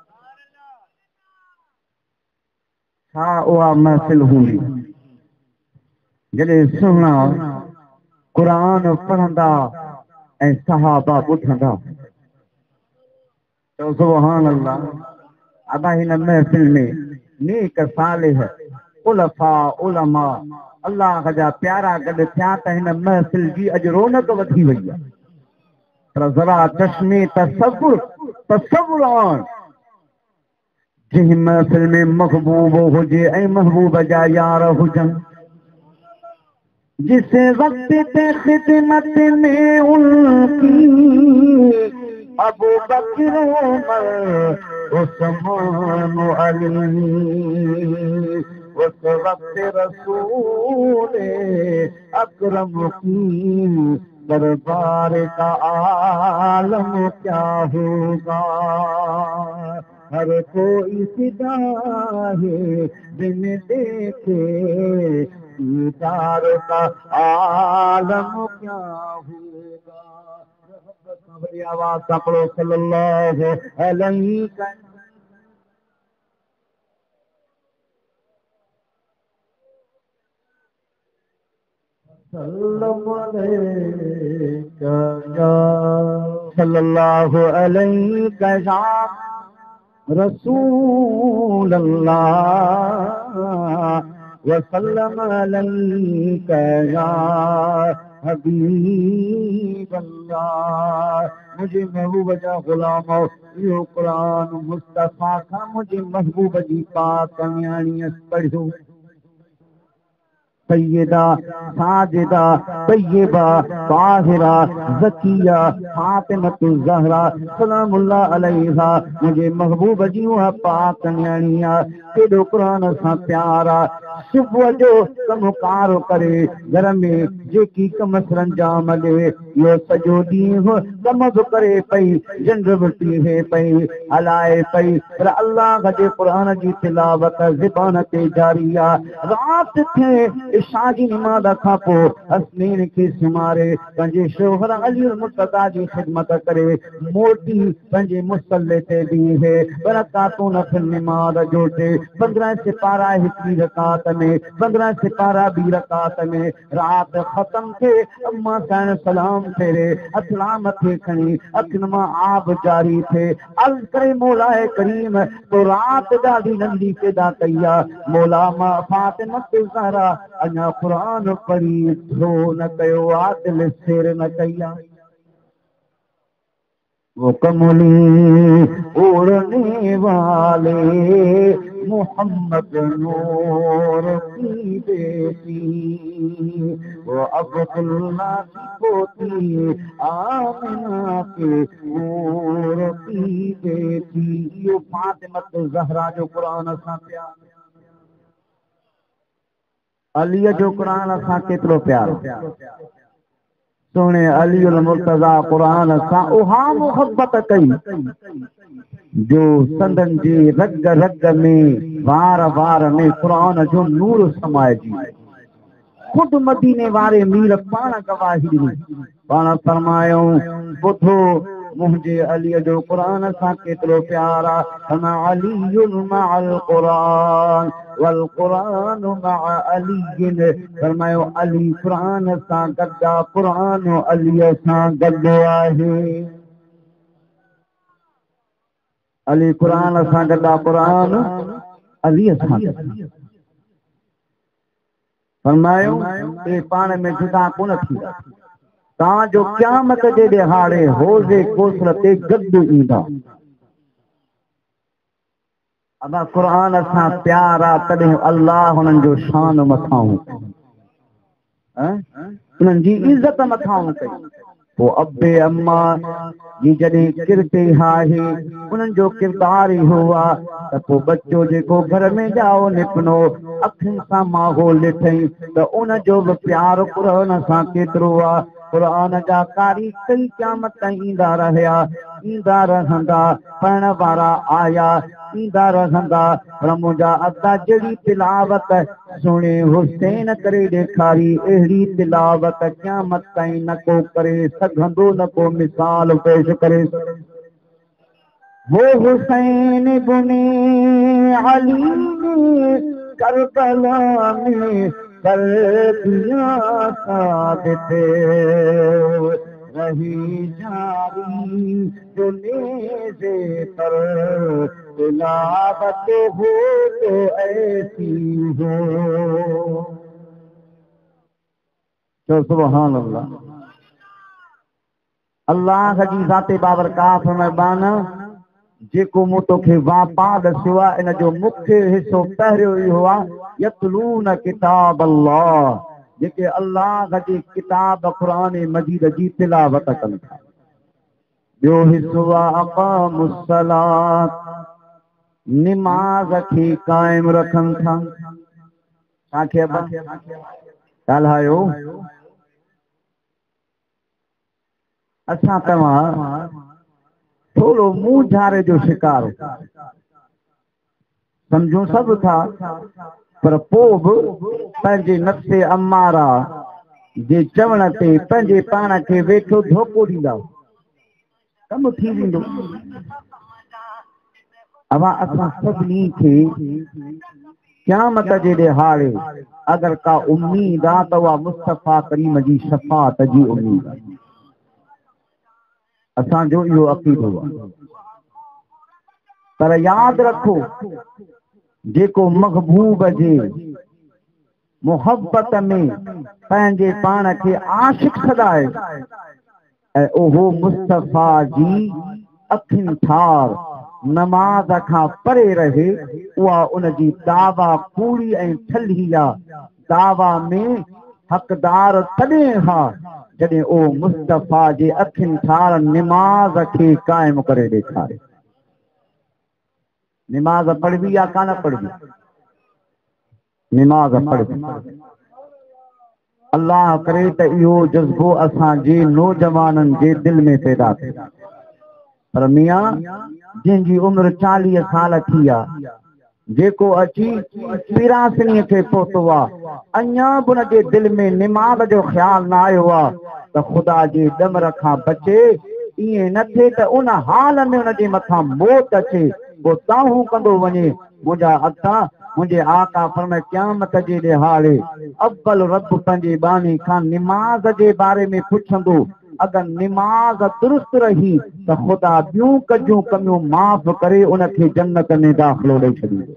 छा उहा महफ़िल हूंदी जॾहिं सुहिणा क़ुर पढ़ंदा ऐं सहाबा ॿुधंदा तो सुभान अल्लाह अदा हिन महफ़िल में नेक सालिह उलफा उलमा अल्लाह जा प्यारा गॾु थिया त हिन महफ़िल जी अॼु रौनक वधी वई आहे पर ज़रा चश्मे तसव्वुर आन जंहिं महफ़िल में महबूब हुजे ऐं महबूब जा यार हुजनि जिस वक्त पे खिदमत में उनकी अबू बकर उमर उस्मान अली उस वक्त रसूल अकरम की दरबार का आलम क्या होगा, हर कोई फिदा है बिन देखे दीदार का आलम क्या होगा। बड़ी आवाज से पढ़ो सल्लल्लाहु अलैहि सल्लल्लाहु अलैहि रसूल अल्लाह वसल्लम अलैका या हबीब अल्लाह। मुझे महबूब जा गुलाम यो कुरान मुस्तफा का मुझे महबूब जी पाक न्याणी पढ़ो। सैयदा साजिदा तय्यबा ताहिरा ज़किया फातिमतुल ज़हरा सलामुल्लाह अलैहा मुझे महबूब जी पाक न्याणिया केॾो क़ुरान सां प्यारा। सुबुह जो कमकार करे घर में जेकी कम सरंजाम ॾे इहो सॼो ॾींहुं कम बि करे पई, झंड बि पीहे पई, हलाए पई, पर अल्लाह जे क़ुरान जी तिलावत ज़बान ते जारी आहे। राति थिए इशा जी निमाज़ खां पोइ हसनैन खे सुमारे पंहिंजे शोहर अली मुर्तज़ा जी ख़िदमत करे मोटी पंहिंजे मुसल्ले ते बीहे बरकातूं नफ़िल निमाज़ जोड़े 15 सिपारा हिकड़ी रकात में 15 सिपारा ॿी रकात में राति ख़त्म थिए अम्मा साईं सलाम फेरे असलाम थे खणी अखियुनि मां आब जारी थे अर्ज़ करे मौलाए करीम तो राति ॾाढी नंढी पैदा कई आहे। मौला मां फातिमतुल ज़हरा अञा क़ुरान पढ़ी थो न कयो आहे, दिल शेर न कई आहे। वो कमली उड़ने वाले मोहम्मद नूर की बेटी, वो अब्दुल्लाह की पोती आमिना के नूर की बेटी। यो फातिमतुल ज़हरा जो क़ुरान सां प्यार, अलीअ जो क़ुरान सां केतिरो प्यार, सोने अलीउल मुर्तज़ा क़ुरान सां उहा मोहब्बत कई जो संदन जी रग रग में वार वार में क़ुरान जो नूर समाइजी। खुद मदीने वारे मीर पाण गवाही ॾिनी, पाण फरमायूं ॿुधो मुझे अली जो कुरान सां केतिरो प्यार आहे। अलियुल मअल कुरान वल कुरान मअ अलियिन, फरमायो अली कुरान सां गॾु आहे, कुरान अलीअ सां गॾु आहे। अली कुरान सां गॾु आहे, कुरान अलीअ सां गॾु। फरमायो ये पाण में जुदा कोन थींदा, तव्हांजो क़यामत जे ॾिहाड़े हौज़े कौसर ते गॾु ईंदा। अदा क़ुरान सां प्यार आहे तॾहिं अल्लाह हुननि जो शान मथाऊं, उन्हनि जी इज़त मथाऊं कई। पोइ अबे अम्मा जी जॾहिं किरते आहे उन्हनि जो किरदार ई हुआ त पोइ बच्चो जेको घर में ॼाओ निपनो अखियुनि सां माहौल ॾिठई त उनजो बि प्यार क़ुरान सां केतिरो आहे। क़ुरान जा कारी कई क़यामत ईंदा रहिया, ईंदा रहंदा, पढ़ण वारा आया, ईंदा रहंदा, पर मुंहिंजा अदा जहिड़ी तिलावत सुणे हुसैन करे ॾेखारी अहिड़ी तिलावत क़यामत ताईं न को करे सघंदो, न को मिसाल पेश करे। वो हुसैन बुने अली करबला में कर दिया साबित, रही जारी जुनेज़े पर तिलावत हो तो ऐसी हो। तो सुभान अल्लाह, अल्लाह जी ज़ाते बाबरकात महिरबानी जेको मूं तोखे वापाद दसियो आहे इन जो मुख्य हिस्सो पहिरियों इहो आहे यतलून किताब अल्लाह, जेके अल्लाह जी किताब क़ुरान मजीद जी तिलावत कनि था। ॿियो हिस्सो आहे अक़ामुस्सलात, निमाज़ खे क़ाइम रखनि था। छा खे ॻाल्हायो असां तव्हां थोड़ो मुंह झारे जो शिकार समझूं सभु था, पर पोइ बि पंहिंजे नफ़्से अमारा जे चवण ते पंहिंजे पाण खे वेठो धोखो ॾींदा, कमु थी वेंदो। अवा असां सभिनी खे क़यामत जे ॾिहाड़े अगर का उम्मीद आहे त उहा मुस्तफ़ा करीम जी शफ़ाअत जी उम्मीद आहे। असांजो इहो अक़ीदो आहे। पर यादि रखो, जेको महबूब जे मोहब्बत में पंहिंजे पाण खे आशिक़ सॾाए ऐं उहो मुस्तफ़ा जी अखियुनि ठार नमाज़ खां परे रहे, उहा उनजी दावा पूरी ऐं ठल्ही आहे। दावा में हक़दार तॾहिं हा जॾहिं उहो मुस्तफ़ा जे अखियुनि ठार निमाज़ खे क़ाइमु करे ॾेखारे। निमाज़ पढ़बी या कान पढ़बी? निमाज़ पढ़बी। अल्लाह करे त इहो जज़्बो असांजे नौजवाननि जे दिल में पैदा थिए। पर मियां जंहिंजी उम्र 40 साल थी आहे, जेको अची 83 खे पहुतो आहे, अञा बि उनजे दिल में निमाज़ जो ख़्यालु न आयो आहे त ख़ुदा जे ॾमर खां बचे। ईअं न थिए त उन हाल में उनजे मथां मौत अचे, पोइ ताहूं कंदो वञे। मुंहिंजा अता मुंहिंजे आका फरमाए क़यामत जे ॾिहाड़े अव्वल रब पंहिंजे बानी खां निमाज़ जे बारे में पुछंदो। अगर निमाज़ दुरुस्त रही त ख़ुदा ॿियूं कजूं कमियूं माफ़ करे उनखे जन्नत में दाख़िलो ॾेई छॾींदो।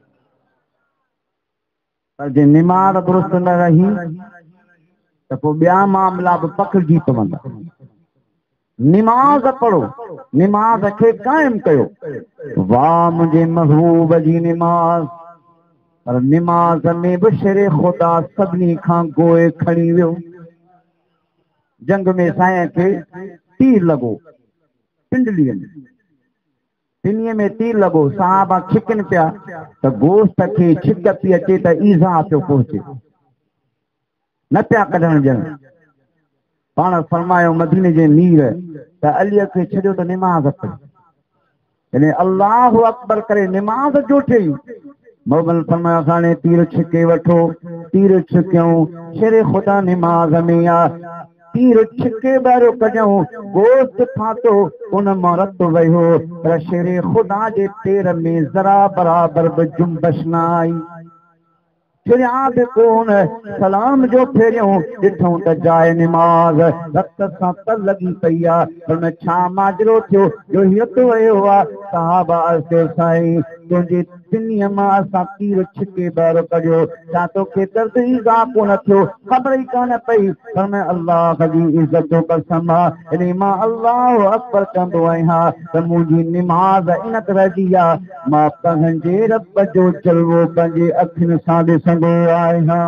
पर जे निमाज़ दुरुस्त न रही त पोइ ॿिया मामला बि पखिड़िजी पवंदा। निमाज़ पढ़ो, निमाज़ खे क़ाइमु कयो। वाह मुंहिंजे महबूब जी निमाज़। पर निमाज़ में बि शेरे ख़ुदा सभिनी खां गोए खणी वियो। जंग में साईं खे तीर लॻो पिंडलीअ में, पिनीअ में तीर लॻो। साहबा छिकनि पिया त गोश्त खे छिक पई अचे त ईज़ा पियो पहुचे, न पिया कढण ॼण। पाण फरमायो मदीने जे मीर त अलीअ खे छॾियो त निमाज़ पढ़, यानी अल्लाहु अकबर करे निमाज़ जो ठही। मोगल फरमायो हाणे तीर छिके वठो। तीर छिकियऊं, शेरे ख़ुदा निमाज़ में आ। तीर छिके ॿाहिरियो कढऊं, गोश्त फातो उन मां रत वहियो, पर शेरे ख़ुदा जे पेर में ज़रा बराबर बि जुम्बश न आई। फिरियाद कोन सलाम जो फेरियूं, ॾिठूं त जाए निमाज़ रत सां त लॻी पई आहे। पर छा माजरो थियो जो हित वियो आहे? साहबा अर्ज़ साईं तुंहिंजी पिनीअ मां असां तीर छिके ॿाहिरि कढियो, छा तोखे दर्द ईज़ा कोन थियो? ख़बर ई कान पई। पर मैं अल्लाह जी इज़त जो कसम आहे, इन मां अल्लाहु अकबर कंदो आहियां त मुंहिंजी निमाज़ इन तरह जी आहे, मां पंहिंजे रब जो जलवो पंहिंजे अखियुनि सां ॾिसंदो आहियां।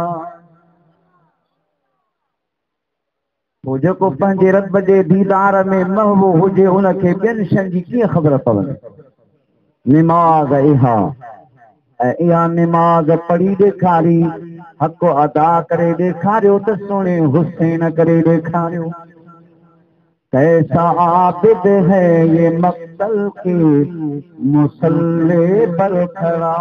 पोइ जेको पंहिंजे रब जे दीदार में महबो हुजे उनखे ॿियनि शयुनि जी कीअं ख़बर पवंदी? निमाज़ इहा ऐं इहा निमाज़ पढ़ी ॾेखारी, हक़ अदा करे ॾेखारियो त सुहिणे हुसैन करे ॾेखारियो। कैसा आबिद है ये मक़तल के मुसल्ले पर खड़ा,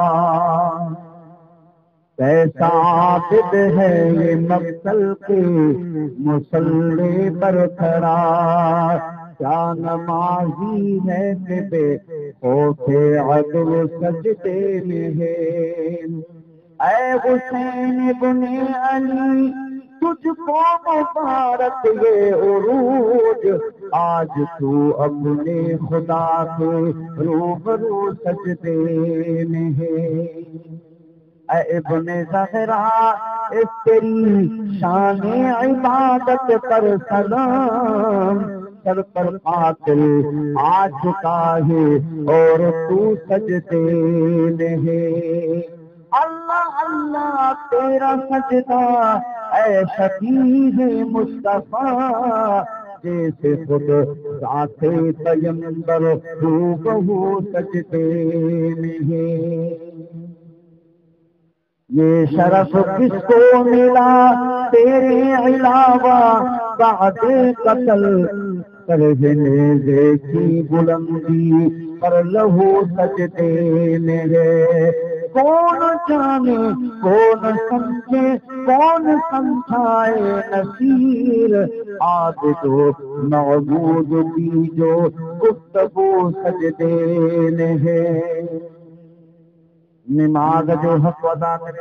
कैसा आबिद है ये मक़तल के मुसल्ले पर खड़ा, क्या नमाज़ी है कि बेखौफे अदब सजदे में है। ऐ हुसैन इब्ने अली तुझको मुबारक ये उरूज, आज तू अपने खुदा के रूबरू सजदे में है। ऐ इब्ने ज़हरा इस तेरी शान इबादत पर सलाम, सर पर कातिल आ चुका है और तू सजदे में है। अल्लाह अल्लाह तेरा सजदा ऐ शकीर मुस्तफा, जैसे खुद साथे पैगंबर रूबहू सजदे में है। ये शरफ किसको मिला तेरे अलावा बाद कत्ल करने देखी बुलंदी पर लहू सजदे में है कौन जाने कौन समझे कौन समझाए नसीर आज तो मौजूद की जो गुफ्तगू सजदे में है नमाज जो हक़ अदा करे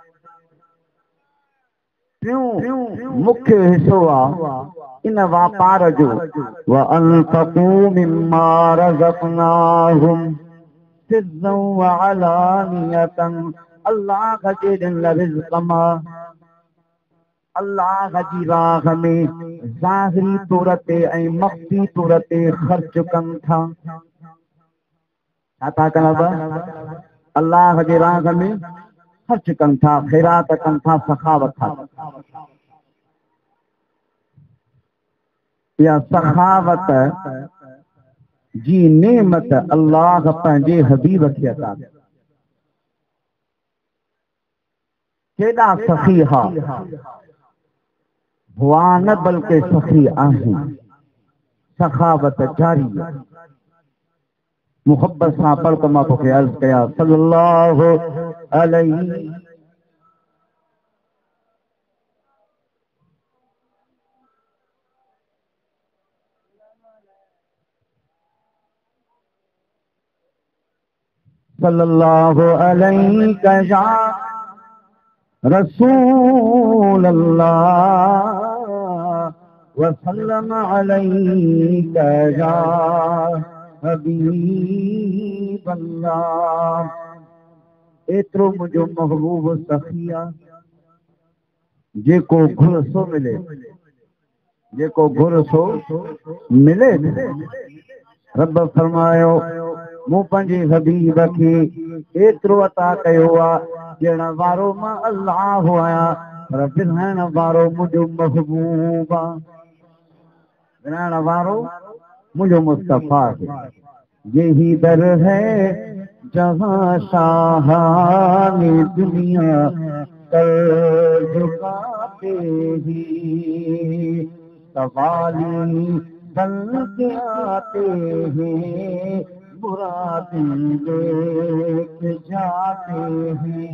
मुख्य हिस्सो आहे इन वापार जो व अनफक़ू मिम्मा रज़क़नाहुम सिर्रन व अलानियतन अल्लाह जे ॾिनल रिज़्क़ मां अल्लाह जी राह में ज़ाहिरी तौर ते ऐं मख़फ़ी तौर ते ख़र्च कनि था छा था कनि अल्लाह जे राह में ख़र्च कनि था ख़ैरात कनि था सखावत था या सखावत जी नेमत अल्लाह पंहिंजे हबीब खे अता केॾा सखी हा हुआ न बल्कि सखी आहिनि सखावत जारी मुहब्बत सां पढ़ त मां तोखे अर्ज़ कयां सल्लल्लाहु अलैहि सल्लल्लाहु अलैहि या रसूल अल्लाह वसल्लम अलैका या हबीब अल्लाह एतिरो मुंहिंजो महबूब सखी आहे जेको घुर सो मिले जेको घुर सो मिले रब फरमायो मूं पंहिंजे हबीब खे एतिरो अता कयो आहे ॾियण वारो मां अल्लाह आहियां पर विराइण वारो मुंहिंजो महबूब आहे विराइण वारो मुझे मुस्तफा यही दर है जहाँ शाहानी दुनिया कर झुकाते ही सवाली दल के आते हैं मुरादें लेके जाते हैं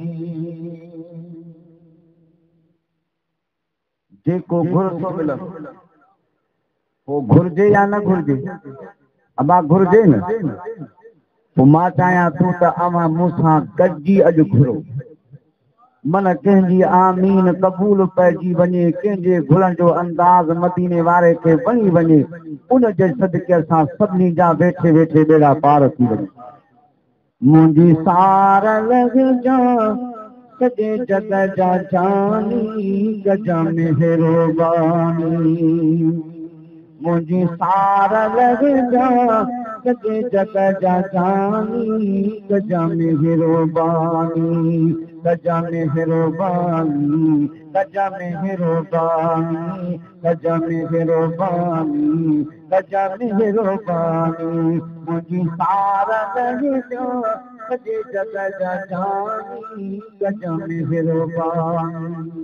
जेको घुर सो मिलन वो घुर्जे या न घुर्जे अबा घुर्जे न तो मां चाहियां तूं त अवां मूंसां गॾिजी अॼु घुरो मन कंहिंजी आमीन क़बूल पइजी वञे कंहिंजे घुरण जो अंदाज़ मदीने वारे खे वणी वञे उन जे सदके असां सभिनी जा वेठे वेठे बेड़ा पार थी वञे मुंहिंजी सार लॻजा सॼे जग जा जानी गजा मेहरबानी मुंहिंजी सार लॻजा सॼे जग जा जानी गजा मेहरबानी गजा मेहरबानी गजा मेहरबानी गजा मेहरबानी गजा मेहरबानी मुंहिंजी सार लॻजा सॼे जग जा जानी गजा मेहरबानी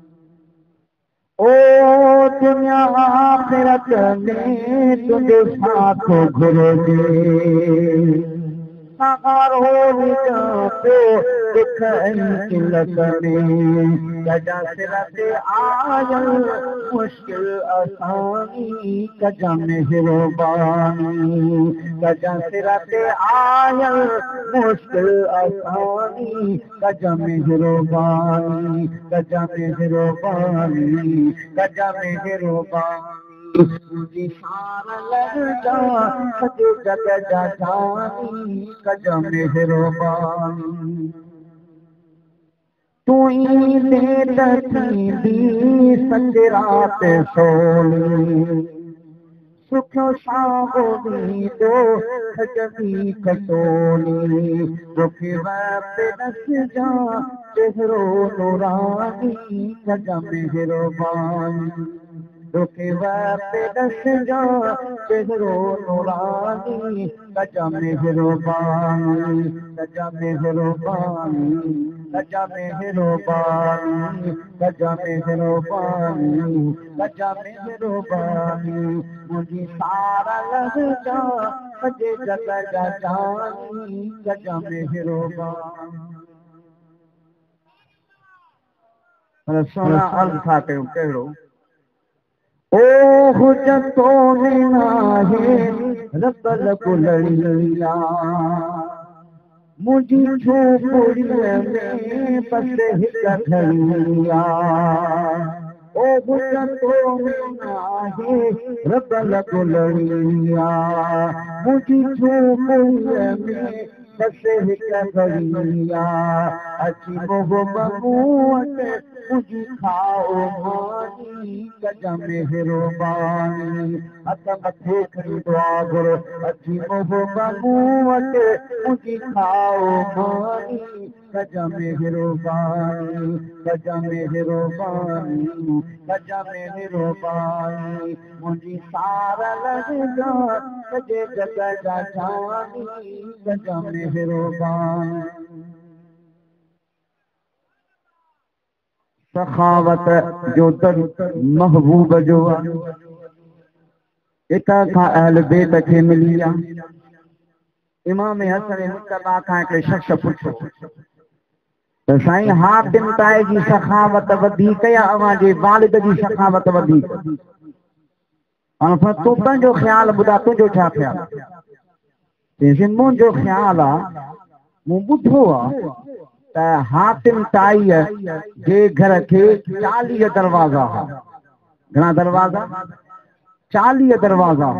ओ दुनिया आखिरत में तुझे साथ घुरजे सहारो विझां दुख किलत में कजा सिरत आयल मुश्किल आसानी कजा मेहरबानी कजा सिरत आयल मुश्किल आसानी कजा मेहरबानी कजा मेहरबानी कजा मेहरबानी मुंहिंजी सार लॻजा सॼे जग जा जानी कजा मेहरबानी तूं ई देर थींदी सॼी राति सोनी सुखो शागो दीदो खजबी खसोनी तोखे वक़्त नसजा चेहरो नूरानी कजा मेहरबानी तोखे वक़्त नसजा चेहरो नूरानी कजा मेहरबानी कजा मेहरबानी कजा मेहरबानी कजा मेहरबानी कजा मेहरबानी मुझी सारा लगजा कजे जग जानी कजा मेहरबानी सोना अर्ज था कयो कहिड़ो ओ हुजतो में नाहे रबल गुलड़िया मुझी झोपड़िया में बस हिक घड़िया ओ हुजतो में नाहे रबल गुलड़िया मुझी झोपड़िया में बस हिक घड़िया अची मोह बबूअत मुझी खाओ मानी कजा मेहरबानी हथ मथे खड़ी दुआ घुरो अची मोह बबूअत मुझी खाओ मानी कजा मेहरबानी कजा मेहरबानी कजा मेहरबानी मुझी सारा लगजा कजे जग जानी कजा मेहरबानी सखावत जो दर महबूब जो इता का अहल बेत के मिलिया इमाम हसन मुस्तफा का के शख्स पुछो तो साईं हातिम ताए जी सखावत वधी कया अवा जे वालिद जी सखावत वधी अन पर तू पंजो ख्याल बुधा तुजो छा ख्याल ते मुंजो ख्याल आ मु बुधो आ हातिम ताई जे घर के 40 दरवाजा घना दरवाजा 40 दरवाजा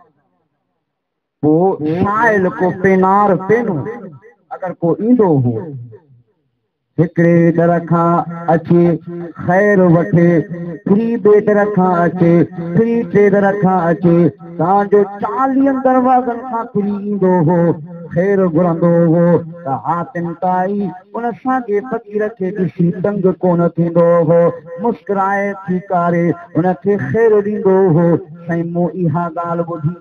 वो शाइल को पेनार पेनो अगर को इंदो हो हिकड़े दर खां अचे खैर वठे फ्री बेट रखा अचे फ्री टे दर खां अचे तांजो 40 दरवाजन खां फ्री इंदो हो खैर घुरंदो हो त हातिम ताई उन सागे फकीर खे ॾिसी तंग कोन थींदो हो मुस्कुराए थी कारे उनखे खैर ॾींदो हो साईं मूं इहा ॻाल्हि ॿुधी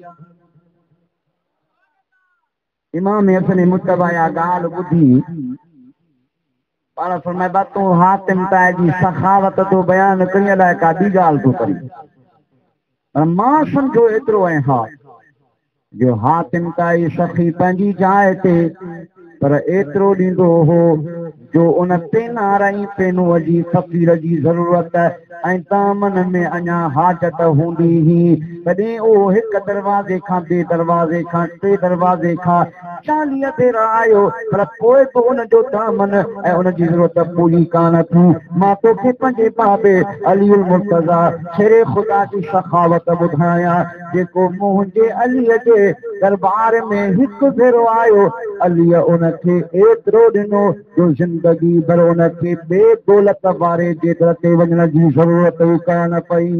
इमाम हसन मुस्तफा या ॻाल्हि ॿुधी पाण फरमाए बा तूं हातिम ताई जी सखावत तो बयान करण लाइ का ॿी ॻाल्हि थो करी पर मां सम्झो एतिरो ऐं हा जो हातिम ताई सखी पंहिंजी जाइ ते पर एतिरो ॾींदो हो जो उन पेनार ऐं पेनूअ जी फ़कीर जी ज़रूरत ऐं दामन में अञा हाजत हूंदी हुई तॾहिं उहो हिक दरवाज़े खां ॿिए दरवाज़े खां टे दरवाज़े खां 40 भेरा आयो पर पोइ बि उनजो दामन ऐं उनजी ज़रूरत पूरी कान थी मां तोखे पंहिंजे बाबे अलीउल मुर्तज़ा शेरे ख़ुदा जी सखावत ॿुधायां जेको मुंहिंजे अलीअ जे दरबार में हिकु भेरो आयो अलीअ उनखे एतिरो ॾिनो जो ज़िंदगी भर उनखे ॿिए दौलत वारे जे दर ते वञण जी ज़रूरत ई कान पई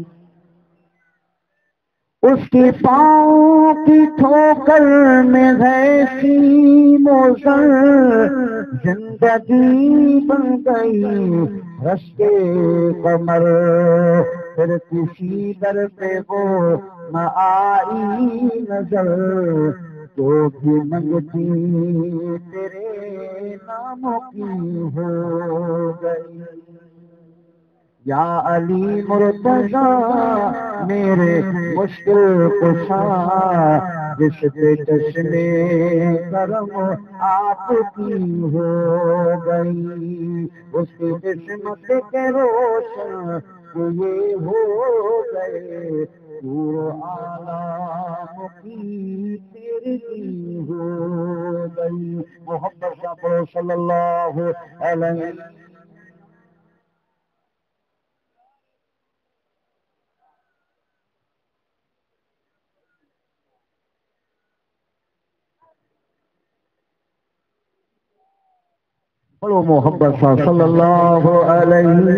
उसके पाँव की ठोकर में ऐसी मोज़र जिंदगी बन गई रस्ते कमर फिर किसी दर पे वो न आई नजर जो भी मंगती तेरे नामों की हो गई या अली मुर्तज़ा मेरे मुश्किल कुशा जिस पे चश्मे करम आपकी हो गई उसकी किस्मत के रोशन ये हो गए पूरा आलम की तेरी हो गई मोहब्बत का सल्लल्लाहु अलैहि बोलो मोहब्बत सल्लल्लाहु अलैहि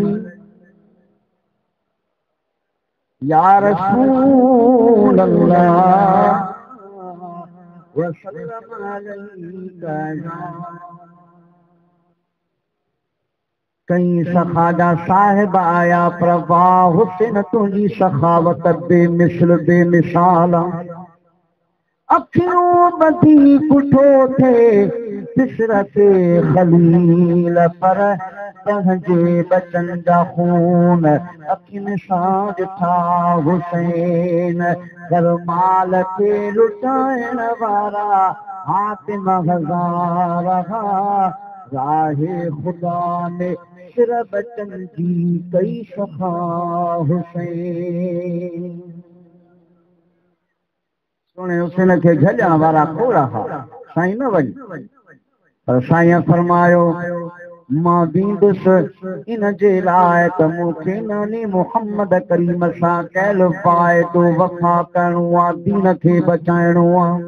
या रसूल अल्लाह वसल्लम अलैका कई सखाजा साहिब आया प्रभा हुसैन तुझी सखावत बेमिसल बेमिसाल अखियों बदी पुठो थे बिसरते खलील पर तंहिंजे बचन जा खून अखियुनि सां ॾिठा हुसैन करमाल खे लुटाइण वारा हातिम हज़ार राहे ख़ुदा में सिर बचन जी कई सफ़ा हुसैन सोने हुसैन खे झलण वारा खोड़ हा साईं न वञ पर साईं फरमायो मां बींदुसि इन जे लाइ त मूंखे नानी मोहम्मद करीम सां कयल वाइदो वफ़ा करणो आहे दीन खे बचाइणो आहे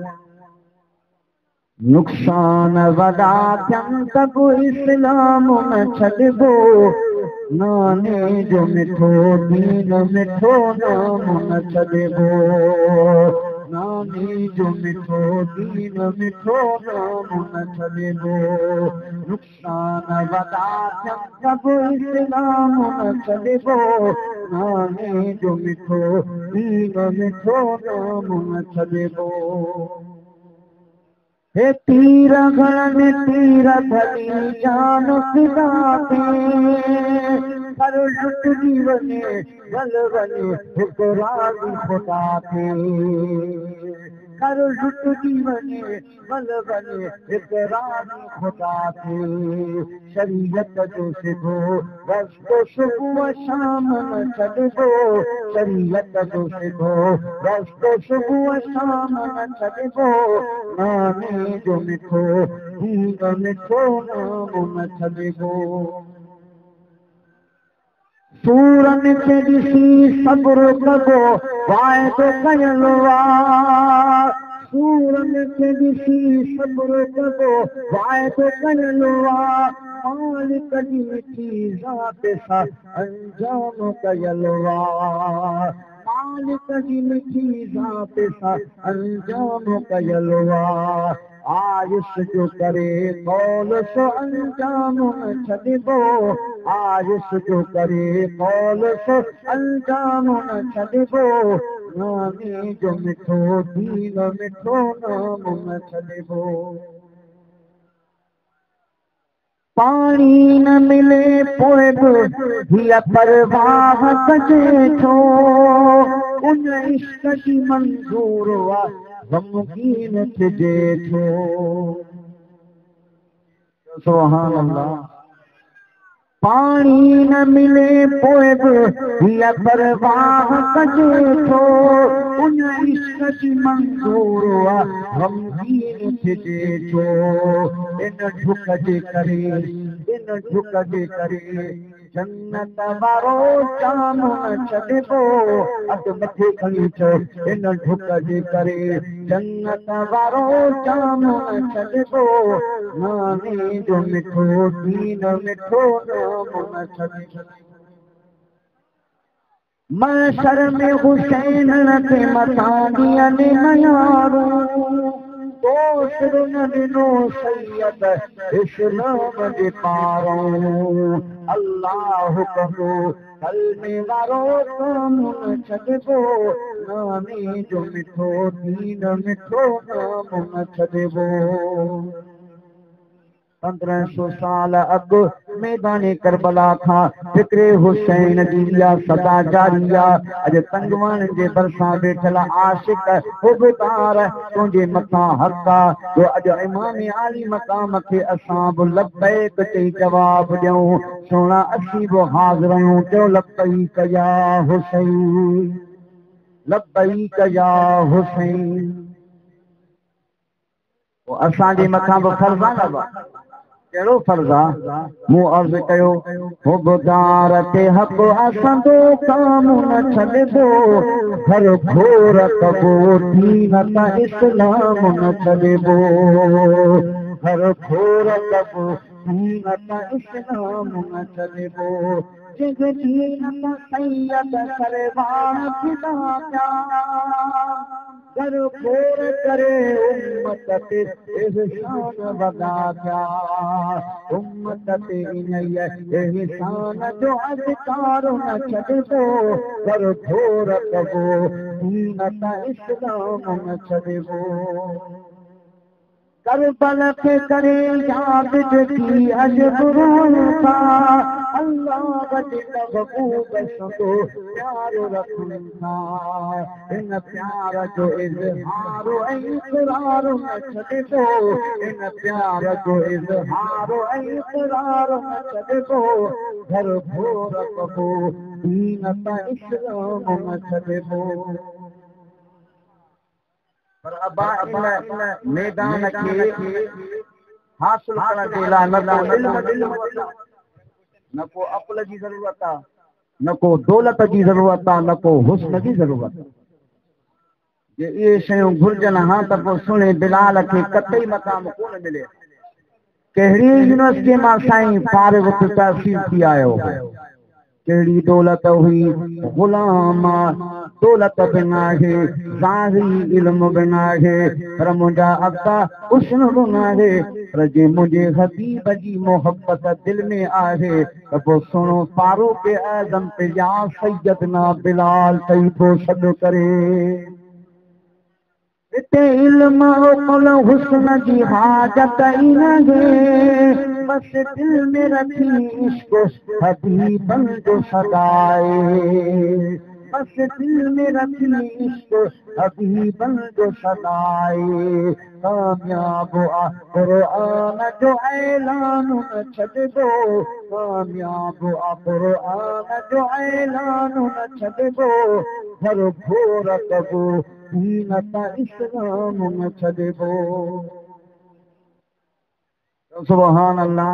नुक़सान वॾा थियनि त बि इस्लाम न छॾिबो नाने जो मिठो दीन मिठो नाम न छॾिबो नाने जो मिठो दीन मिठो नाम न छॾिबो नुक़सान वॾा थियनि त बि इस्लाम न छॾिबो नाने जो मिठो दीन मिठो नाम न छॾिबो हे तीर घणनि तीर भली जान फिदा थे हर लुटजी वञे भल वञे हिकु राज़ी ख़ुदा थे हर लुटजी वञे भल वञे हिकु राज़ी ख़ुदा थे शरीयत जो सिधो रस्तो सुबुह शाम न छॾिबो शरीयत जो सिधो रस्तो सुबुह शाम न छॾिबो नाने जो मिठो दीन मिठो नाम न छॾिबो सूरनि खे ॾिसी सब्र कबो वाइदो कयल आहे सूरनि खे ॾिसी सब्र कबो वाइदो कयल आहे मालिक जी मिठी ज़ात सां अंजाम कयल आहे मालिक जी मिठी ज़ात सां अंजाम कयल आहे आयुष जो करे कौल सो अंजाम न छॾिबो आयुष जो करे कौल सो अंजाम न छॾिबो नाने जो मिठो दीन मिठो नाम न छॾिबो पाणी न मिले पोइ बि हीअ परवाह कजे छो उन इश्क जी मंज़ूर आहे गमगीन थिजे छो सुभान अल्लाह पाणी न मिले पोइ बि हीअ परवाह कजे छो उन इश्क जी मंज़ूर आहे गमगीन थिजे छो इन झुक जे करे जन्नत वारो जाम न छॾिबो अधु मथे खणी चओ इन झुक जे करे जन्नत वारो जाम न छॾिबो नाने जो मिठो दीन मिठो नाम न छॾिबो महशर में हुसैन खे मथां ॾियनि मयारूं दोस्त न ॾिनो सैयद इस्लाम जे पारों अल्लाह कहो कलमे वारो काम न छॾिबो नाने जो मिठो दीन मिठो नाम न छॾिबो 1500 साल अॻु मैदाने करबला खां फ़िक्रे हुसैन जी इहा सदा जारी आहे अॼु तंगवान जे भरिसां वेठल आशिक उबेदार तुंहिंजे मथां हक़ आहे जो अॼु इमाम आली मक़ाम खे असां बि लबैक चई जवाब ॾियूं सोना असीं बि हाज़िर आहियूं चयो लबैक या हुसैन लबैक या हुसैन असांजे मथां बि फर्ज़ आहे न कहिड़ो फर्ज़ आहे मूं अर्ज़ कयो हुबदार ते हक़ असांजो काम न छॾिबो हर घोर कबो दीन त इस्लाम न छॾिबो हर घोर कबो दीन त इस्लाम न छॾिबो जिग दीन त सैयद सरवान फिदा पिया कर खोर करे उम्मत ते एहसान वदा पिया उम्मत ते इन एहसान जो अधिकार न छॾिबो कर खोर कबो दीन त इस्लाम न छॾिबो करबल के करे याद की अजबरून था अल्लाह वजह महबूब संदो प्यारो रखूं था इन प्यार जो इज़हार ऐं इक़रार न छॾिबो इन प्यार जो इज़हार ऐं इक़रार न छॾिबो घर भोर कबो दीन त इस्लाम न छॾिबो पर अबा इन मैदान के हासिल करण जे लाइ न को इल्म न को अक़ल जी ज़रूरत आहे न को दौलत जी ज़रूरत आहे न को हुस्न जी ज़रूरत आहे जे इहे शयूं घुर्जनि हा त पोइ सुणे बिलाल खे कतई मक़ाम कोन मिले कहिड़ी यूनिवर्सिटी मां साईं फारिग तहसील थी आयो कहिड़ी दौलत हुई ग़ुलाम दौलत बि नाहे ज़ाहिरी इल्म बि नाहे पर मुंहिंजा अब्बा हुस्न बि नाहे पर जे मुंहिंजे हबीब जी मोहबत दिलि में आहे त पोइ सुणो फारूक आज़म ते या सैयदना बिलाल तई पोइ सॾु करे इते इल्म अक़ल हुस्न जी हाजत ई नाहे बस दिल में रखी इश्क हबीबन जो सदाए बस दिल में रखी इश्क हबीबन जो सदाए कामयाब क़ुरआन जो ऐलान न छॾिबो कामयाब क़ुरआन जो ऐलान न छॾिबो घर भोर कबो दीन त इस्लाम न छॾिबो सुभान अल्लाह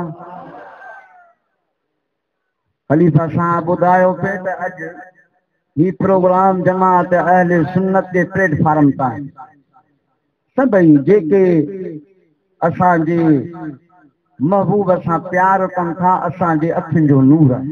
खलीफ़ा साहब ॿुधायो पिए त अॼु ही प्रोग्राम जमात अहले सुन्नत जे प्लेटफार्म तां सभई जेके असांजे महबूब सां प्यार कनि था असांजे अखियुनि जो नूर आहे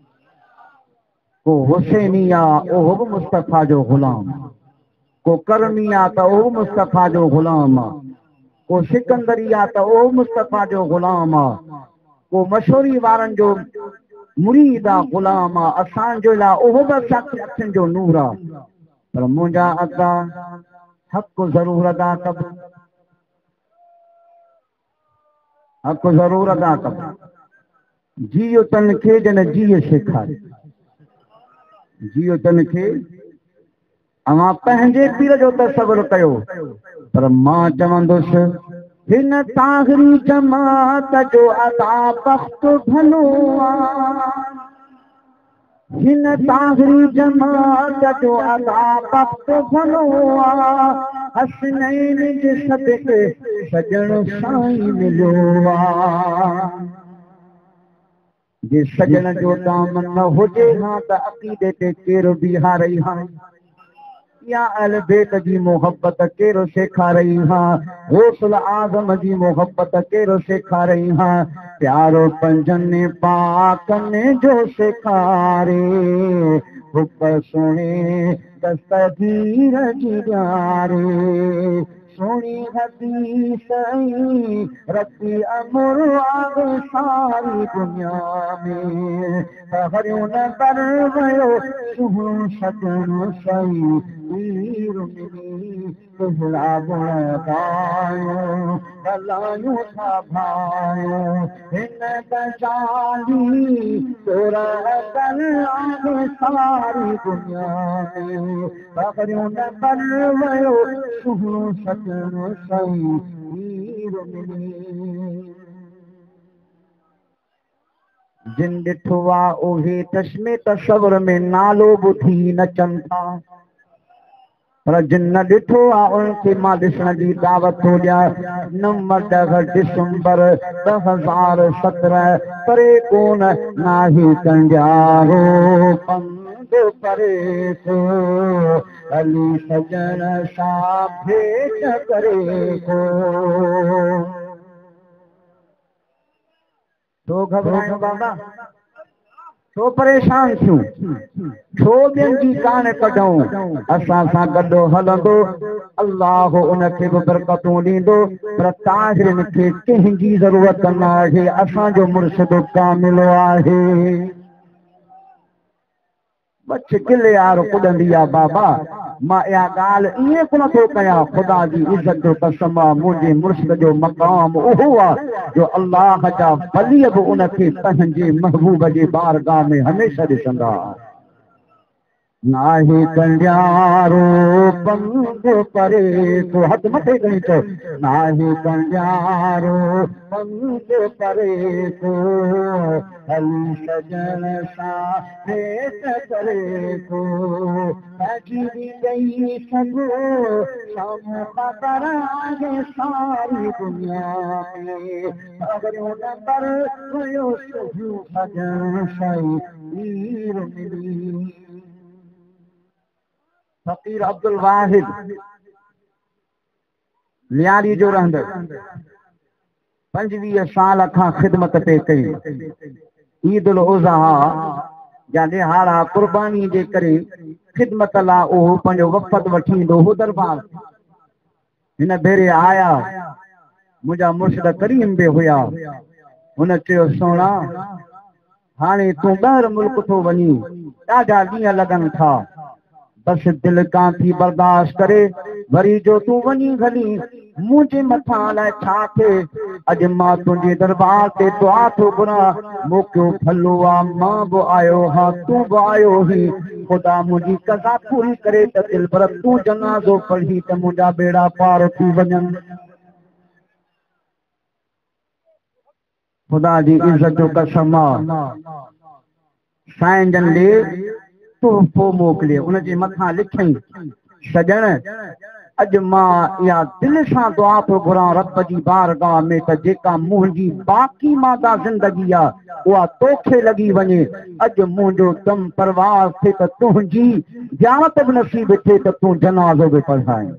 को हुसैनी आहे उहो बि मुस्तफ़ा जो ग़ुलाम को करमी आहे त उहो मुस्तफ़ा जो ग़ुलाम आहे को सिकंदरी आहे त उहो मुस्तफ़ा जो ग़ुलाम आहे को मशहूरी वारनि जो मुरीद आहे ग़ुलाम आहे असांजे लाइ उहो बि असांखे अखियुनि जो नूर आहे पर मुंहिंजा अदा हक़ ज़रूरु अदा कबो हक़ ज़रूरु अदा कबो जियो तन खे जन जीअ सेखारे जियो तन खे अवां पंहिंजे पीर जो तसवुरु कयो पर मां चवंदुसि हिन ताहिरी जमात जो अदा बख़्त भलो हिन ताहिरी जमात जो अदा बख़्त भलो हसनैन जे सदके सजण साईं मिलियो जे सजण जो दामन न हुजे हा त अक़ीदे ते केरु बीहारई हा या अहल बैत जी मोहब्बत केरो सेखारई हा गौसल आज़म जी मोहब्बत केरो सेखारई हा प्यारो पंजने पाकने जो सेखारे हुब सुणे दस्तगीर जी ॾियारे सोनी हदीस रखी अमर आगे सारी दुनिया में हरियो न कर वयो सुहण सजन सही वीर मिली तुझला गुण गायो भलायूं था भायो हिन जाली तोरा कर आगे सारी दुनिया में हरियो न कर वयो सुहण सजन सही वीर मिली जिन ॾिठो आहे उहे चश्मे तसवर में नालो ॿुधी नचनि था पर जिन न ॾिठो आहे उनखे मां ॾिसण जी दावत थो ॾियां नंबर 10 दिसंबर 2017 परे कोन नाही कंजारो पंध परे थो अली सजण सां भेट करे थो तो घबरायो बाबा छो परेशान थियूं छो ॿियनि जी कान कढूं असां सां गॾु हलंदो अल्लाह उनखे बि बरकतूं ॾींदो पर ताहिरनि खे कंहिंजी ज़रूरत न आहे असांजो मुर्शिद कामिल आहे बच किले यार कुॾंदी आहे बाबा मां इहा ॻाल्हि ईअं कोन थो कयां ख़ुदा जी इज़त जो कसम आहे मुंहिंजे मुर्शिद जो मक़ाम उहो आहे जो अल्लाह जा वली बि उनखे पंहिंजे महबूब जे बारगाह में हमेशह ॾिसंदा नाहे कंडियारो पंग परे को हथ मथे खणी चओ नाहे कंडियारो पंग परे को हली सजण सां भेट करे को अजी गई सगो साम्हूं ख़बर आहे सारी दुनिया में अगर नंबर हुयो सुहियूं सजण साईं वीर मिली फ़कीर अब्दुल वाहिद लियारी जो रहंदड़ 25 साल खां ख़िदमत पे कई ईद उल अज़हा जा ॾिहाड़ा क़ुर्बानी जे करे ख़िदमत लाइ उहो पंहिंजो वफ़द वठी ईंदो हो दरबार हिन भेरे आया मुंहिंजा मुर्शिद करीम बि हुया हुन चयो सोना हाणे तूं ॿाहिरि मुल्क थो वञी ॾाढा ॾींहं लॻनि था बस दिल कान थी बर्दाश्त करे वरी जो तूं वञी हली मुंहिंजे मथां अलाए छा थिए अॼु मां तुंहिंजे दरबार ते दुआ थो घुरां मोकियो फलो आहे मां बि आयो हा तूं बि आयो ही ख़ुदा मुंहिंजी कज़ा पूरी करे त दिल पर तूं जनाज़ो पढ़ी त मुंहिंजा बेड़ा पार थी वञनि ख़ुदा जी इज़त जो कसम आहे साईं जन ॾे तोहफ़ो मोकिलियो उनजे मथां लिखई सजण अॼु मां इहा दिलि सां दुआ थो घुरां रब जी बारगाह में त जेका मुंहिंजी बाक़ी मादा ज़िंदगी आहे उहा तोखे लॻी वञे अॼु मुंहिंजो दम परवाज़ थिए त तुंहिंजी ॼाणत बि नसीब थिए त तूं जनाज़ो बि पढ़ाए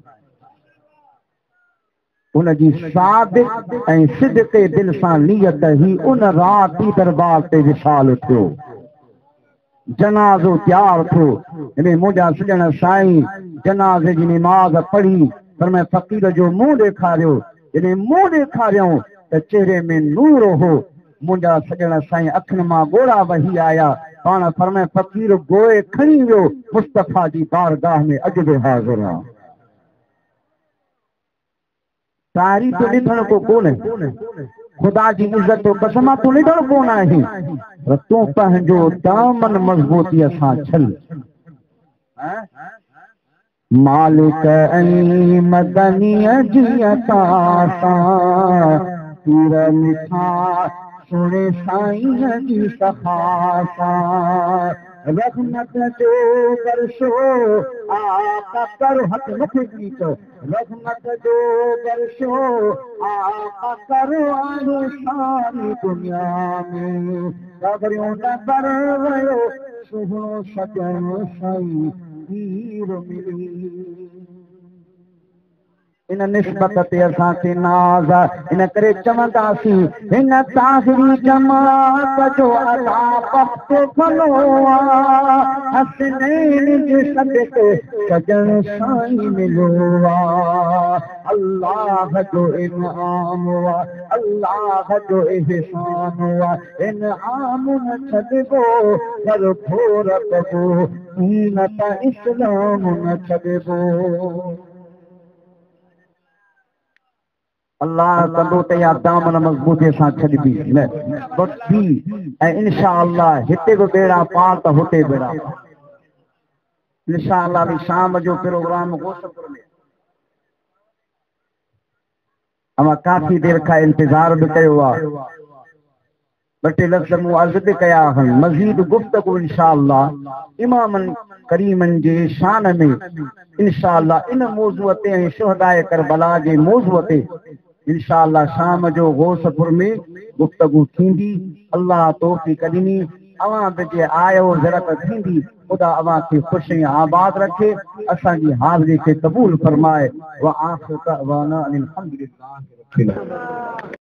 उनजी सादिक़ ऐं सिदक़े दिलि सां नियत ही उन राति दरबार ते विशाल थियो जनाज़ो तैयार थियो हिन मुंहिंजा सजण साईं जनाज़े जी नमाज़ पढ़ी पर मैं फ़कीर जो मुंहुं ॾेखारियो हिन मुंहुं ॾेखारियऊं त चेहरे में नूर हो मुंहिंजा सजण साईं अखियुनि मां ॻोढ़ा वही आया पाण फरमाए फ़कीर गोए खणी वियो मुस्तफ़ा जी बारगाह में अॼु बि हाज़िर आहे तारीफ़ ॾिठण को कोन्हे ख़ुदा जी इज़त जो कसम आहे तूं ॾिठण कोन आहीं पर तूं पंहिंजो दामन मज़बूतीअ सां छल मालिक ऐं मदनीअ जी अता सां तीर लिखा सुणे साईं जी सफ़ा सां रहमत जो बरसो आका करो हथ मथे खणी चओ रहमत जो बरसो आका करो आहे सारी दुनिया में ख़बरियूं न कर वियो सुहिणो सजण साईं वीर मिली इन निस्बत ते असांखे नाज़ इन करे चवंदासीं हिन ताहिरी जमात जो अदा वक़्त फलो आहे हसनैन जे सदके सजण साईं मिलो आहे अल्लाह जो इनाम आहे अल्लाह जो इहसान आहे इनाम न छॾिबो पर थोर कबो दीन त इस्लाम न छॾिबो अल्लाह कंदो त या दामन मज़बूतीअ सां छॾिबी न बख़्शी ऐं इंशाअल्लाह हिते बि बेड़ा पार त हुते बेड़ा इंशाअल्लाह बि शाम जो प्रोग्राम गोसपुर में अमां काफ़ी देर खां इंतज़ार बि कयो आहे ॿ टे लफ़्ज़ मूं अर्ज़ बि कया आहिनि मज़ीद गुफ़्तगू इंशाअल्लाह इमामनि करीमनि जे शान में इंशाअल्लाह इन मौज़ूअ ते ऐं शुहदाए करबला जे मौज़ूअ ते इंशाअल्लाह शाम जो गोसपुर में गुफ्तगू थींदी अल्लाह तौफ़ीक़ ॾिनी अवां बि जे आयो ज़रत थींदी ख़ुदा अवां खे ख़ुशि ऐं आबाद रखे असांजी हाज़िरी खे क़बूल फरमाए व आख़िर दअवाना अनिल हम्दुलिल्लाहि रब्बिल आलमीन।